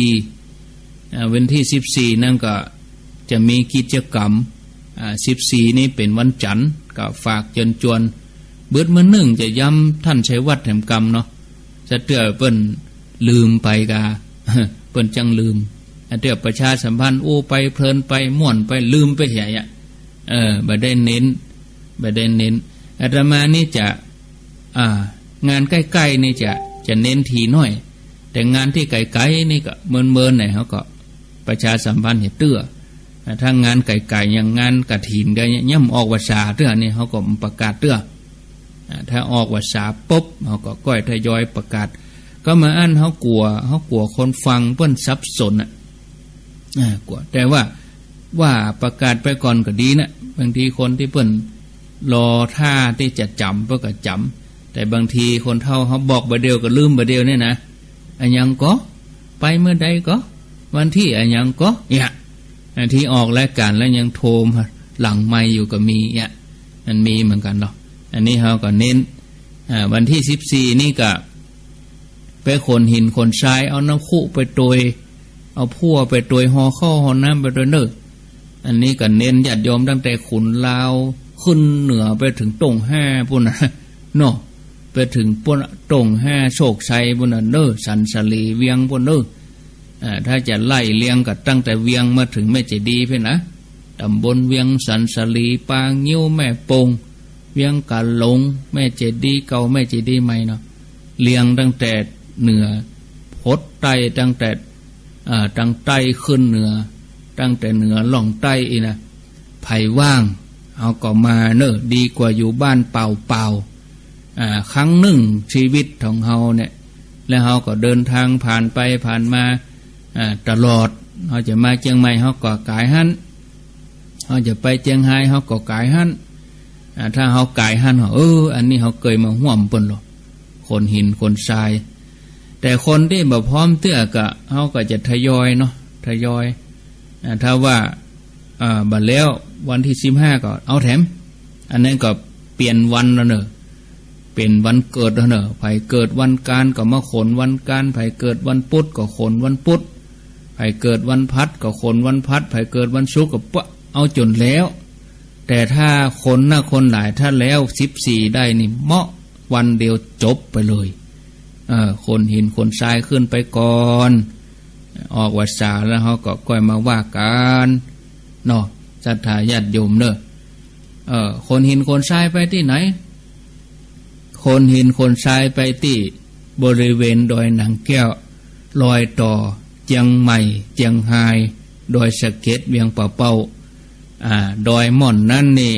14วันที่14นั่นก็จะมีกิจกรรม14นี้เป็นวันจันทร์ก็ฝากเชิญชวนเบิดมื้อนึงจะย้ำท่านชัยวัฒน์แห่งกรรมเนาะจะเตื้อเปิ้นลืมไปกาเปิ้นจังลืมเตื้อประชาสัมพันธ์ไปเพลินไปม่วนไปลืมไปเสียบ่ได้เน้นอาตมานี่จะงานใกล้ๆนี่จะเน้นทีน้อยแต่งานที่ไกลๆนี่ก็เมินๆหน่อยเขาก็ประชาสัมพันธ์เห็นเตื้อถ้างานไก่ๆอย่างงานกฐินก็ย่ำออกวาสาเตื้อนี่เขาก็ประกาศเตื้อถ้าออกวาสาปุ๊บเขาก็ก้อยทยอยประกาศก็มาอันเขากลัวคนฟังเปิ้นสับสนกลัวแต่ว่าประกาศไปก่อนก็ดีนะบางทีคนที่เปิ้นรอท่าที่จะจำเพื่อก็จำแต่บางทีคนเฒ่าเขาบอกบ่เดียวก็ลืมบ่เดียวเนี่ยนะอันยังก็ไปเมื่อใดก็วันที่อันยังก็เนี่ยที่ออกรายการแล้วยังโทรมาหลังไมค์อยู่ก็มีเนี่ยมันมีเหมือนกันเนาะอันนี้เขาก็เน้นวันที่14นี่ก็ไปขนหินขนทรายเอาน้ำคุไปโดยเอาพั่วไปโดยห่อข้าวห่อน้ำไปโดยเนออันนี้ก็เน้นญาติโยมตั้งแต่ขุนลาวขึ้นเหนือไปถึงตง5ปุ่นเนาะไปถึงปุ่นตง5โชคชัยปุ่นเนอสันสลีเวียงปุ่นเนอถ้าจะไล่เลี้ยงก็ตั้งแต่เวียงมาถึงแม่เจดีย์เพื่อนนะตำบลเวียงสันสลีปางงิ้วแม่ปงเวียงกะหลงแม่เจดีย์เก่าแม่เจดีย์ใหม่เนาะเลี้ยงตั้งแต่เหนือพดใต้ตั้งใต้ขึ้นเหนือตั้งแต่เหนือล่องใต้อีนะไผ่ว่างเอาก็มาเนอะดีกว่าอยู่บ้านเปล่าครั้งหนึ่งชีวิตของเฮาเนี่ยแล้วเฮาก็เดินทางผ่านไปผ่านมาตลอดเขาจะมาเชียงใหม่เขาก็กายหันเขาจะไปเชียงไฮ้เขาก็กายหันถ้าเขากายหันอันนี้เขาเคยมาห่วมปนหรอกคนหินคนทรายแต่คนที่แบบพร้อมเตื้อก็เขาก็จะทยอยเนาะทยอยถ้าว่าบัดแล้ววันที่15ก็เอาแถมอันนั้นก็เปลี่ยนวันแล้วเนอะเป็นวันเกิดแล้วเนอะไผเกิดวันการก็มาขนวันการไผเกิดวันพุธก็ขนวันพุธไผเกิดวันพัดก็ขนวันพัดไผเกิดวันศุกร์ก็เอาจนแล้วแต่ถ้าคนหลายถ้าแล้ว14ได้นี่เหมาะวันเดียวจบไปเลยคนหินคนทรายขึ้นไปก่อนออกวาสาแล้วเขาก็ค่อยมาว่ากันเนาะศรัทธาญาติโยมเนอะคนหินคนทรายไปที่ไหนคนหินคนทรายไปที่บริเวณดอยหนังแก้วลอยต่อเจียงใหม่เจียงไฮ้ดอยสะเก็ดเวียงป่าเป้าดอยม่อนนั่นนี่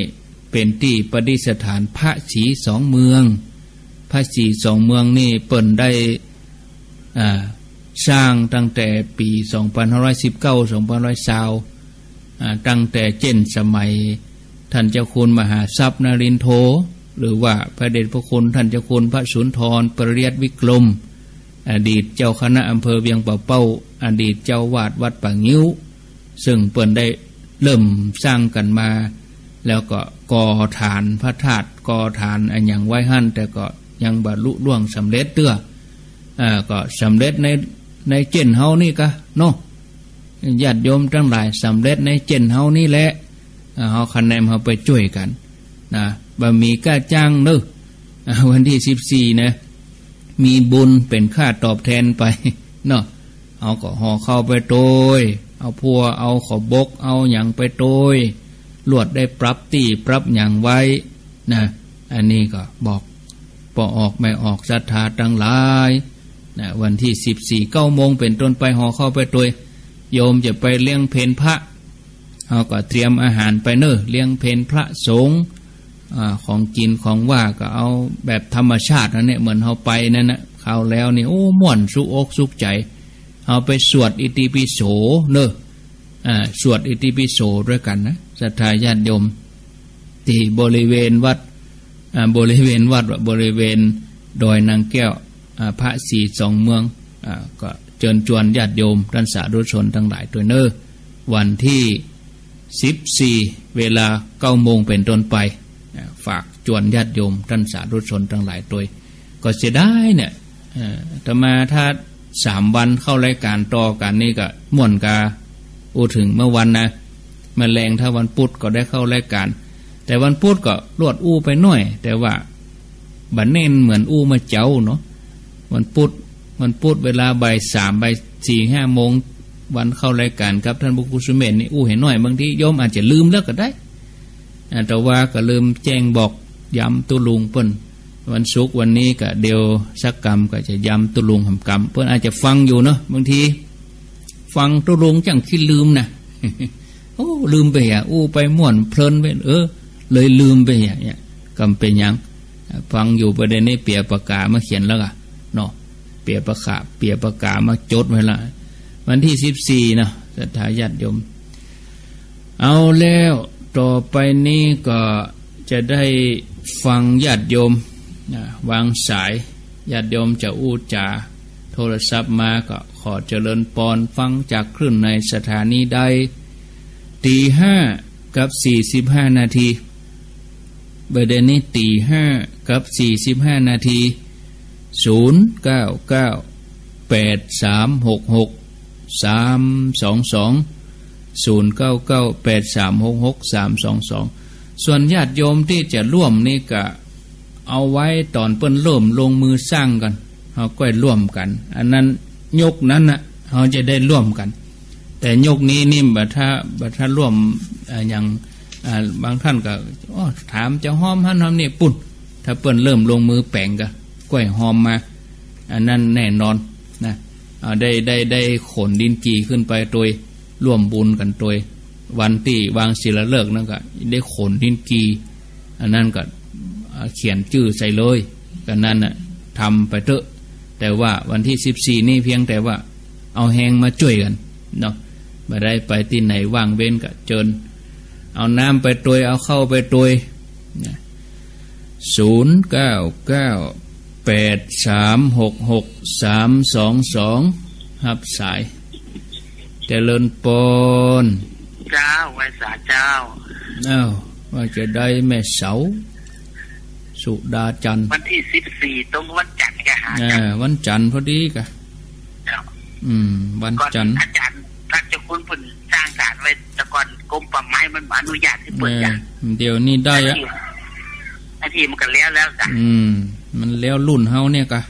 เป็นที่ประดิษฐานพระศรีสองเมืองพระศรีสองเมืองนี่เปิ้นได้สร้างตั้งแต่ปี2519-2520ตั้งแต่เช่นสมัยท่านเจ้าคุณมหาทรัพย์นรินทร์โธหรือว่าพระเดชพระคุณท่านเจ้าคุณพระสุนทรปริยัติวิกรมอดีตเจ้าคณะอำเภอเวียงป่าเป้าอดีตเจ้าวาดวัดป่างิ้วซึ่งเปิ้นได้เริ่มสร้างกันมาแล้วก็ก่อฐานพระธาตุก่อฐานอันอย่างไว้หั่นแต่ก็ยังบรรลุล่วงสำเร็จเตื้อก็สำเร็จในเจนเฮานี่กะเนาะญาติโยมทั้งหลายสำเร็จในเจนเฮานี่แหละเฮาคะแนนเฮาไปช่วยกันนะบะหมี่ก้าจ้างเด้อวันที่14นะมีบุญเป็นค่าตอบแทนไปเนาะเอาก็ห่อเข้าไปโตยเอาพัวเอาขอบกเอาหยังไปโตยลวดได้ปรับตีปรับหยังไว้นะอันนี้ก็บอกปออกไม่ออกศรัทธาทั้งหลายนะวันที่14 9 โมงเป็นต้นไปห่อเข้าไปโตยโยมจะไปเลี้ยงเพลพระเอาก็เตรียมอาหารไปเนอะเลี้ยงเพลพระสงฆ์ของกินของว่าก็เอาแบบธรรมชาตินั่นเนี่ยเหมือนเราไปนั่นนะเข้าแล้วนี่โอ้ม่วนสุอกสุขใจเอาไปสวดอิติปิโสเนอะสวดอิติปิโสด้วยกันนะศรัทธาญาติโยมที่บริเวณวัดบริเวณดอยนางแก้วพระศรีสองเมืองก็เชิญชวนญาติโยมท่านสาธุชนทั้งหลายตัวเนอะวันที่14 เวลา 9 โมงเป็นต้นไปฝากชวนญาติโยมท่านสาธุชนทั้งหลายตัวก็จะได้เนี่ยแต่มาถ้า3 วันเข้ารายการต่อกันนี่ก็ม่วนกาถึงเมื่อวันนะมาแรงถ้าวันพุธก็ได้เข้ารายการแต่วันพุธก็ลวดไปหน่อยแต่ว่าบัดเน้นเหมือนมาเจ้าเนาะวันพุธเวลาบ่าย 3 บ่าย 4 5 โมงวันเข้ารายการครับท่านบุคุสุเมนนี่เห็นหน่อยบางทีโยมอาจจะลืมแล้วก็ได้แต่ว่าก็ลืมแจ้งบอกย้ำตุลุงเปิ้นวันศุกร์วันนี้ก็เดียวสักกรรมก็จะย้ำตุลุงหำกรรมเปิ้นอาจจะฟังอยู่เนาะบางทีฟังตุลุงจังคิดลืมนะลืมไปไปม่วนเพลินไปเลยลืมไปเนี่ยกำเป็นยังฟังอยู่ประเด็นนี้เปียปากกามาเขียนแล้วอะเนาะเปียปากกามาจดไว้ละวันที่14นะศรัทธาญาติโยมเอาแล้วต่อไปนี้ก็จะได้ฟังญาติโยมวางสายญาติโยมจะจาโทรศัพท์มาก็ขอเจริญพรฟังจากคลื่นในสถานีใด 5:45 นาทีเบอร์เดนนี้ 5:45 นาที0998366322 ส่วนญาติโยมที่จะร่วมนี่ก็เอาไว้ตอนเปิ้นเริ่มลงมือสร้างกันเราก็ร่วมกันอันนั้นยกนั้นนะเราจะได้ร่วมกันแต่ยกนี้นี่บัดถ้าร่วมอย่างบางท่านก็ถามจะหอมท่านทำนี่ปุ่นถ้าเปิ้นเริ่มลงมือแปลงก็ก้อยหอมมาอันนั้นแน่นอนนะได้ขนดินจีขึ้นไปโดยร่วมบุญกันโดยวันที่วางศิลาฤกษ์นั่นก็ได้ขนดินจีอันนั้นก็เขียนชื่อใส่เลยกันนั้นน่ะทำไปเถอะแต่ว่าวันที่14นี่เพียงแต่ว่าเอาแหงมาช่วยกันเนาะไม่ได้ไปที่ไหนว่างเว้นก็เจิญเอาน้ำไปตวยเอาเข้าไปตวย0998366322รับสายเจริญปนเจ้าไว้สาเจ้าว่าจะได้แม่เสาสุดาจันทร์วันที่14ตรงวันจันทร์กะหาวันจันทร์พอดีกะวันจันทร์อาจารย์ท่านเจ้าคุณเพิ่นสร้างศาลไว้แต่ก่อนกรมป่าไม้มันอนุญาตให้เปิดอย่างเดี๋ยวนี้ได้อะอาทีมันก็แล้วจ้ะมันแล้วรุ่นเฮาเนี่ยกะ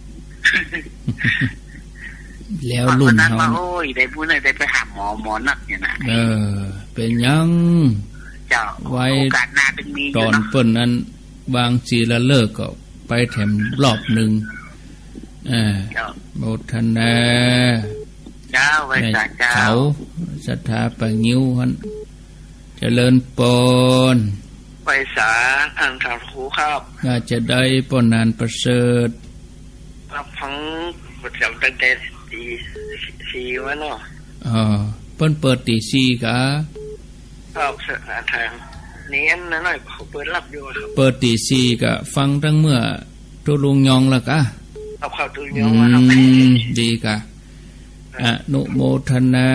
แล้วรุ่นเฮาโอ้ยได้พูดได้ไปหาหมอนักเนี่ยนะเป็นยังเจ้าไว้โอกาสหน้าเป็นมีตอนเปิ้นนั้นบางศิลาฤกษ์ก็ไปแถมรอบหนึ่งโมทนาเจ้าไว้สาเจ้าเขาศรัทธาปะงิ้วฮันเจริญปนไปสาอ่านถามครูครับอาจจะได้ปนานประเสริฐรับฟังประจำตั้งแต่ตีสี่วันเนาะเปิ้นเปิดตีสี่กะครับทางนี้อันนั้นหน่อยเขาเปิดรับอยู่ครับเปิดตีสี่กะฟังทั้งเมื่อตัวลุงยองละกะเอาเข้าตัวยองมาครับดีกะอนุโมทนา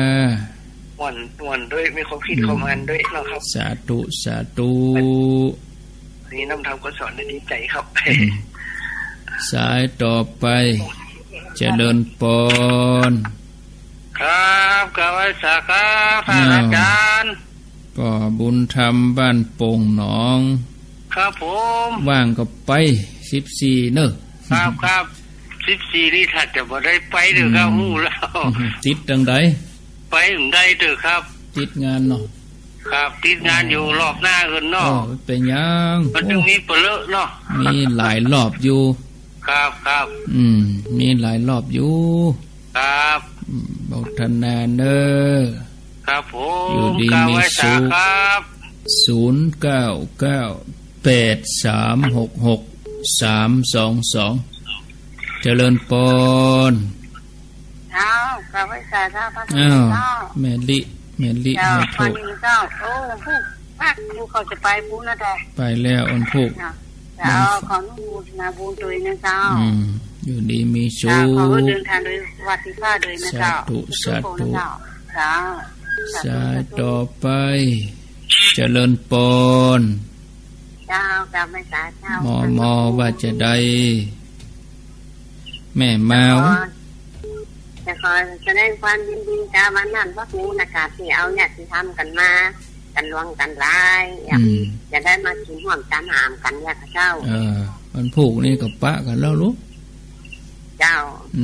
วันด้วยมีความคิดความอ่านด้วยนะครับสาธุสาธุนี่น้ำทำก็สอนได้ดีใจครับสายต่อไปเจริญปนครับกาไว้สาครับพระอาจารย์ก็บุญธรรมบ้านโป่งหนองครับผมว่างก็ไป14เนอะครับ14นี่ถ้าจะบ่ได้ไปเด้อครับฮู้แล้วติดจังไดไปถึงได้เด้อครับติดงานเนาะครับติดงานอยู่รอบหน้าเพิ่นเนาะเป็นหยังมันจึงมีเปลือเนาะมีหลายรอบอยู่ครับมีหลายรอบอยู่ครับบอกทนาเด้อครับผมอยู่ดีมีสุขครับ 0998366322เจริญปนกาไว้สาธุพระเจ้าแม่ลิให้ถูกเจ้าโอ้ผู้เขาจะไปผู้นะแต่ไปแล้วอันผูกเจ้าขออนุโมทนาบุญโดยนะเจ้าอยู่ดีมีสุขขอเดินทางโดยวัดที่ฟ้าโดยนะเจ้าสาธุสายต่อไปเจริญปนเจ้ากาไม่สาเจ้ามอว่าจะได้แม่เมาจะขอแสดงความยินดีจ้าวันนั้นพระครูนะคะที่เอาเนี่ยที่ทำกันมากันลวงกันร้ายจะได้มากินห่วงจานหามกันเนี่ยเจ้ามันผูกนี่กับปะกันแล้วลูกเจ้า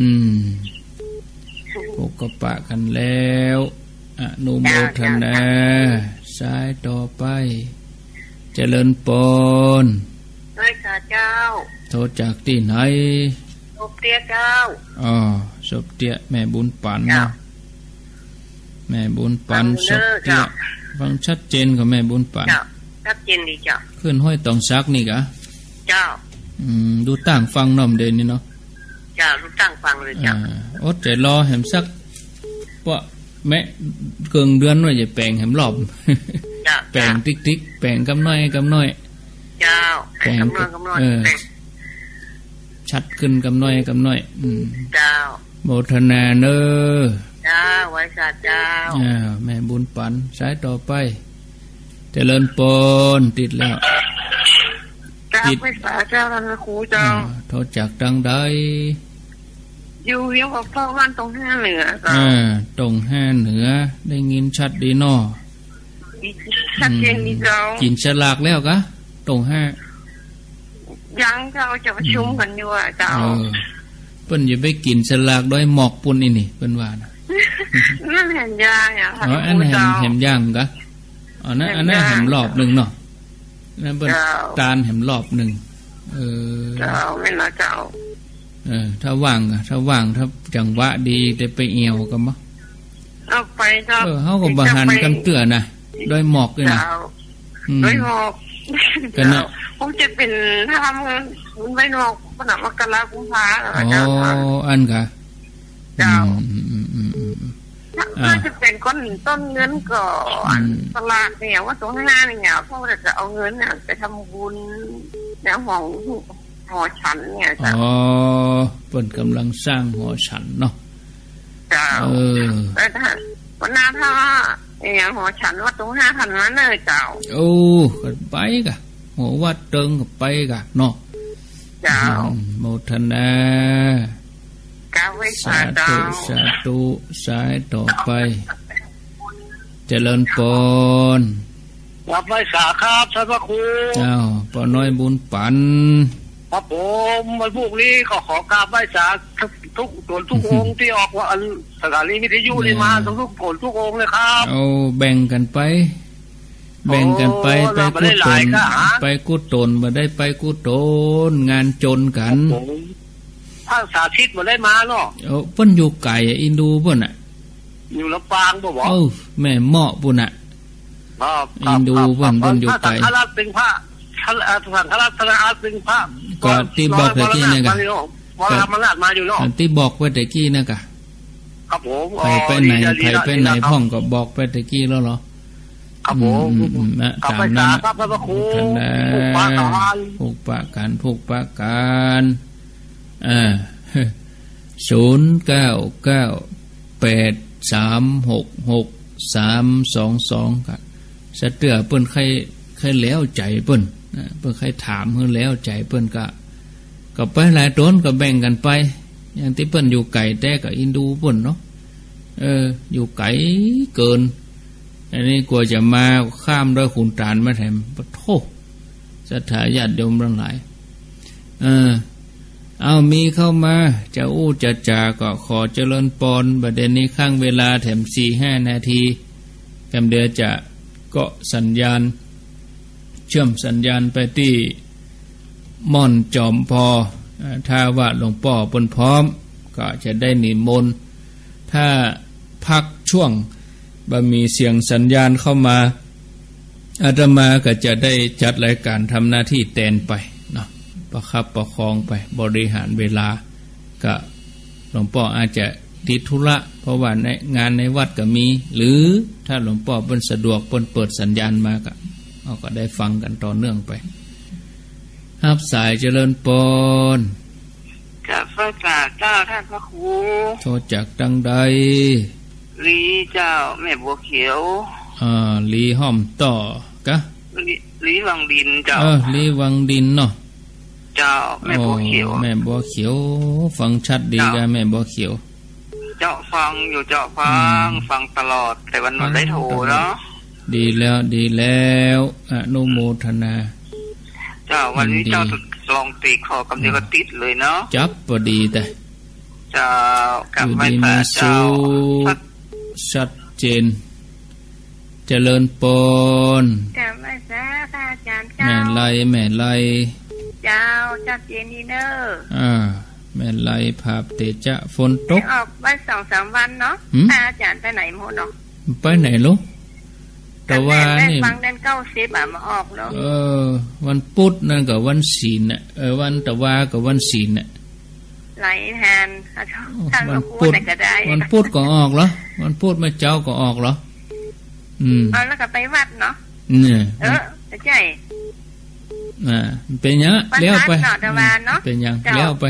ผูกกับปะกันแล้วอนุโมทนาสายต่อไปเจริญปนด้วยค่ะเจ้าโทรจากที่ไหนศพเตี้ยเจ้าศพเตี้ยแม่บุญปันแม่บุญปันศพเตี้ยฟังชัดเจนกับแม่บุญปันชัดเจนดีเจ้าขึ้นห้อยตองซักนี่กะเจ้าดูตั้งฟังน้อมเด่นนี่เนาะเจ้าดูตั้งฟังเลยเจ้าอดใจรอแหมซักเพราะแม่เกิงเดือนว่าจะแปลงแหมหลอบแปลงติ๊กแปลงกำน้อยเจ้าแปลงกำน้อยชัดขึ้นกำน้อยเจ้าโมทนาเนอเจ้าไว้สาเจ้าแม่บุญปันสายต่อไปเจริญปนติดแล้วติดไว้สาเจ้าท่านครูเจ้าโทษจากดังใดอยู่ยังกับพ่อบ้านตรงห้าเหนือตรงห้าเหนือได้ยินชัดดีนอชัดเจนดีเจ้ากินฉลากแล้วกะตรงห้ายังเจ้าจะประชุมกันอยู่เจ้าเปิ้นอย่าไปกินฉลากด้วยหมอกปุ่นนี่เปิ้นว่านะนั่นแหมย่างอ่ะอันแหมย่างกะอันนั้นแหมรอบนึงเนาะนั่นเปิ้นตาลแหมรอบนึงเจ้าไม่นะเจ้าถ้าว่างถ้าจังหวะดีได้ไปเอวก็มั้งเอาไปเจ้าเฮาก็บ่หันกันเตื้อนะด้วยหมอกด้วยนะด้วยหมอกกันนะผมจะเป็นทำมันไว้นอกขนาดมกราคมพาอันกะเจ้าถ้าจะเป็นต้นเงินก่อนตลาดเนี่ยว่าตรงหน้าเนี่ยเพราะว่าจะเอาเงินเนี่ยไปทำบุญแล้วหอฉันเนี่ยจ้ะเปิ่นกำลังสร้างหอฉันเนาะเจ้าแต่วันหน้าถ้าอย่างหอฉันว่าตรง5,000นั้นเลยเจ้ากันไปกะหัววัดเติงกับไปกะเนาะเจ้าโมทนากาไว้สาธุสายต่อไปเจริญปนวัดไว้สาครับท่านพระครูปอน้อยบุญปันครับผมวันพวกนี้ก็ขอกราบไหว้สาทุกส่วนทุกองค์ที่ออกว่าสถานีวิทยุนี่มาทุกคนทุกองค์เลยครับแบ่งกันไปไปกู้ตนมาได้ไปกู้ตนงานจนกันภาคสาธิตมาได้มาเนาะเพิ่นอยู่ไก่อินดูเพิ่นน่ะอยู่ลำปางบ่บอกแม่เหมาะปุ่นน่ะอินดูเพิ่นอยู่ไกลถ้าราชเป็นพระสังฆราชเป็นพระก็ที่บอกตะกี้นี่ก็วรธรรมราชมาอยู่เนาะที่บอกไว้ตะกี้นะกะครับผมใครไปไหนพ่องก็บอกไปตะกี้แล้วเหรอครับผมตามนั้นท่านนะผูกปะการ0998366322ก็สะเตื้อเปิ้นใครแล้วใจเปิ้นใครถามเพิ่นแล้วใจเปิ้นก็ไปหลายต้นก็แบ่งกันไปอย่างที่เปิ้นอยู่ไกลแต่ก็อินดูเปิ้นเนาะอยู่ไกลเกินอันนี้กลัวจะมาข้ามด้วยขุนตาลมาแถมปะโถสถาญาติโยมทั้งหลายเอามีเข้ามาจะจะจาก็ขอเจริญปอนประเด็นนี้ข้างเวลาแถม 4-5 นาทีกำเดือจะก็สัญญาณเชื่อมสัญญาณไปที่ม่อนจอมพอถ้าว่าหลวงพ่อปนพร้อมก็จะได้นิมนต์ถ้าพักช่วงบ่มีเสียงสัญญาณเข้ามาอาตมาก็จะได้จัดรายการทำหน้าที่แทนไปเนาะประคับประคองไปบริหารเวลาก็หลวงพ่ออาจจะติดธุระเพราะว่าในงานในวัดก็มีหรือถ้าหลวงพ่อเปิ้นสะดวกเปิ้นเปิดสัญญาณมาก็ได้ฟังกันต่อเนื่องไปรับสายเจริญปนจากพระเจ้าท่านพระครูโทษจากดังใดลีเจ้าแม่บัวเขียวลีห้อมต่อกะลีวังดินเจ้าลีวังดินเนาะเจ้าแม่บัวเขียวแม่บัวเขียวฟังชัดดีกะแม่บัวเขียวเจ้าฟังอยู่เจ้าฟังตลอดแต่วันนั้นได้โทรเนาะดีแล้วอนุโมทนาเจ้าวันนี้เจ้าลองตีคอกำเดียวก็ติดเลยเนาะจับพอดีแต่เจ้ากลับไปพระเจ้าชัดเจนเจริญปนกลับไปซะพระอาจารย์เจ้าแม่ไล่เจ้าชัดเจนดีเนอะแม่ไล่ภาพเตจะฝนตกออกไป 2-3 วันเนาะพระอาจารย์ไปไหนหมดเนาะไปไหนลูกแต่ว่านี่ฟังเดือน90มาออกแล้ววันพุธนั่นกับวันศีลน่ะวันตะวากับวันศีลน่ะไหลแทนวันพุธวันพุธก็ออกเหรอวันพุธมาเจ้าก็ออกเหรอแล้วก็ไปวัดเนาะเนี่ยใช่เป็นยังแล้วไปเป็นยังแล้วไป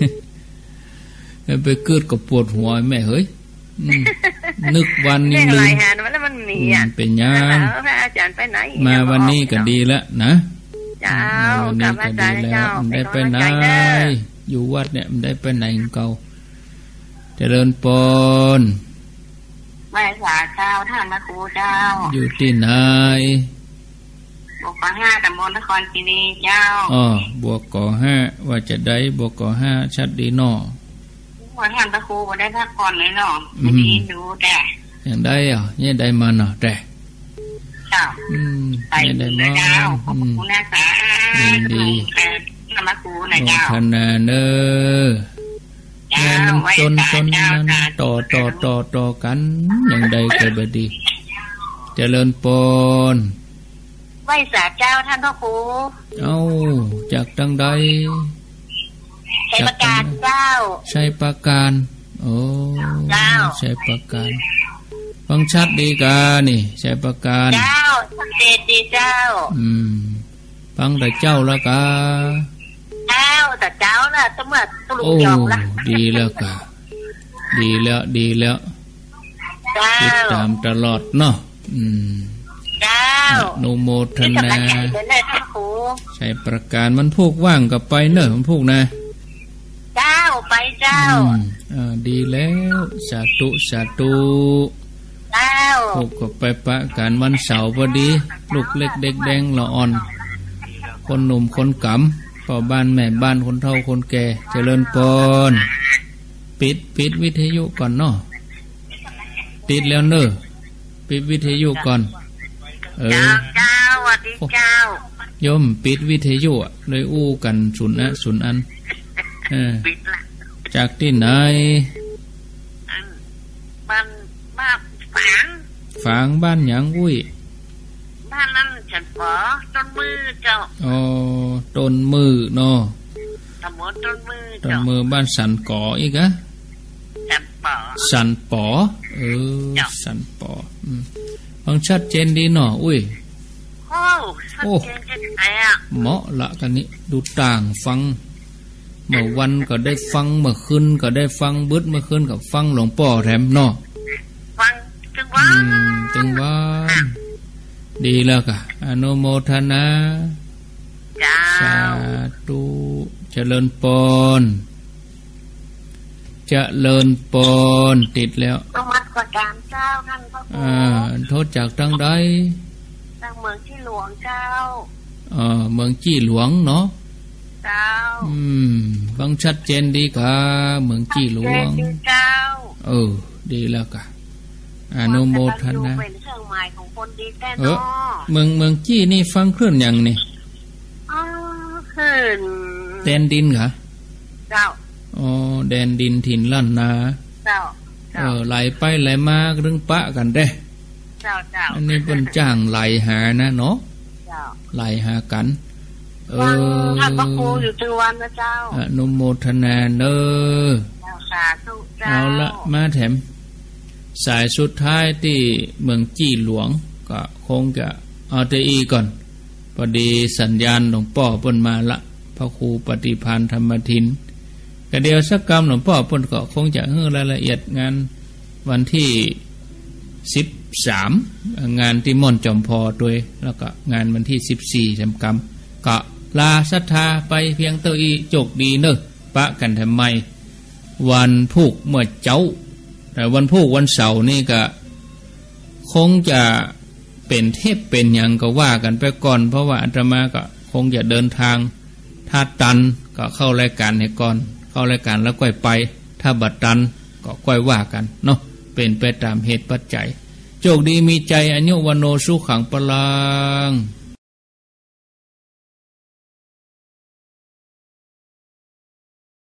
ไปเกิดกับปวดหัวแม่เฮ้ยนึกวันนี้ลืมเป็นยังพระอาจารย์ไปไหนมาวันนี้ก็ดีแล้วนะเจ้ากลับมาใจแล้วได้ไปไหนอยู่วัดเนี่ยมันได้ไปไหนเก่าเจริญปนแม่สาเจ้าท่านพระครูเจ้าอยู่ที่ไหนบวกก่อ5ตำบลนครคีรีเจ้าบวกก่อ5ว่าจะได้บวกก่อ5ชัดดีนอว่าท่านพระครูได้พักผ่อนเลยเนาะไม่ดีดูแต่อย่างได้เนี่ยได้มาเนาะแต่เจ้าไปได้มาเจ้าขอบคุณนะสาดีธรรมครูนะเจ้าพัฒนาเนอมันจนนั้นต่อกันอย่างใดก็บ่ดีเจริญปนไหว้สาเจ้าท่านพระครูจากดังใดใช้ประการเจ้าใช้ประการเจ้าใช้ประการฟังชัดดีกานี่ใช้ประการเจ้าสังเกตดีเจ้าฟังแต่เจ้าละกาเจ้าแต่เจ้าน่ะต้องมาตุลุยอมละดีแล้วกาดีแล้วติดตามตลอดเนาะเจ้าโนโมทนาใช้ประการมันพูกว่างกับไปเนอะมันพูกนะเจ้าไปเจ้าดีแล้วสาธุเจ้าพวกก็ไปปะการวันเสาร์พอดีลูกเล็กเด็กแดงละอ่อนคนหนุ่มคนกำพ่อบ้านแม่บ้านคนเฒ่าคนแก่เจริญปนปิดวิทยุก่อนเนาะติดแล้วเนอะปิดวิทยุก่อนเจ้าสวัสดีเจ้าโยมปิดวิทยุเลยอู้กันสุนอันจากที่ไหนบ้านฝางบ้านหยังอุ้ยท่านนั้นฉันป๋อต้นมือเจ้าอ๋อต้นมือเนาะตำบลต้นมือต้นมือบ้านสันก่ออีกอะสันป๋อสันป๋อฟังชัดเจนดีเนาะอุ้ยโอ้ชัดเจนไอ้อะเหมาะละกันนี้ดูต่างฟังเมื่อวันก็ได้ฟังเมื่อคืนก็ได้ฟังบึดเมื่อคืนก็ฟังหลวงพ่อแถมเนาะฟังจังว่าดีแล้วกะอนุโมทนาสาธุเจริญปนติดแล้วต้องมัดประการเจ้าท่านพระครูโทษจากตั้งใดจากเมืองจี้หลวงเจ้าเมืองจี้หลวงเนาะเจ้าฟังชัดเจนดีกะเมืองจี้หลวงเจ้าดีแล้วกะอนุโมทนาเป็นเครื่องหมายของคนดีแท้เนาะเมืองจี้นี่ฟังเคลื่อนอย่างนี่ขึ้นแดนดินเหรอเจ้าแดนดินถิ่นล้านนาเจ้าไหลไปไหลมาเรื่องปะกันได้เจ้าอันนี้เป็นจ้างไหลหานะเนาะไหลหากันท่านพระครูอยู่ทุกวันนะเจ้าอนุโมทนาเนอสาธุเจ้าเอาละมาแถมสายสุดท้ายที่เมืองจี้หลวงก็คงจะเอาแต่อีก่อนพอดีสัญญาณหลวงพ่อเปิ้นมาละพระครูปฏิภาณธรรมทินก็เดียวสักกรรมหลวงพ่อเปิ้นก็คงจะให้รายละเอียดงานวันที่13งานที่ม่อนจอมพอด้วยแล้วก็งานวันที่14จำกรรมก็ลาศรัทธาไปเพียงเท่าอีโจกดีเนอะปะกันทำไมวันพุกเมื่อเจ้าแต่วันพุกวันเสาร์นี่ก็คงจะเป็นเทพเป็นอย่างก็ว่ากันไปก่อนเพราะว่าอาตมาก็คงจะเดินทางถ้าตันก็เข้ารายการให้ก่อนเข้ารายการแล้วค่อยไปถ้าบัดตันก็ค่อยว่ากันเนาะเป็นไปตามเหตุปัจจัยโชคดีมีใจอายุวันโนสุขังปลัง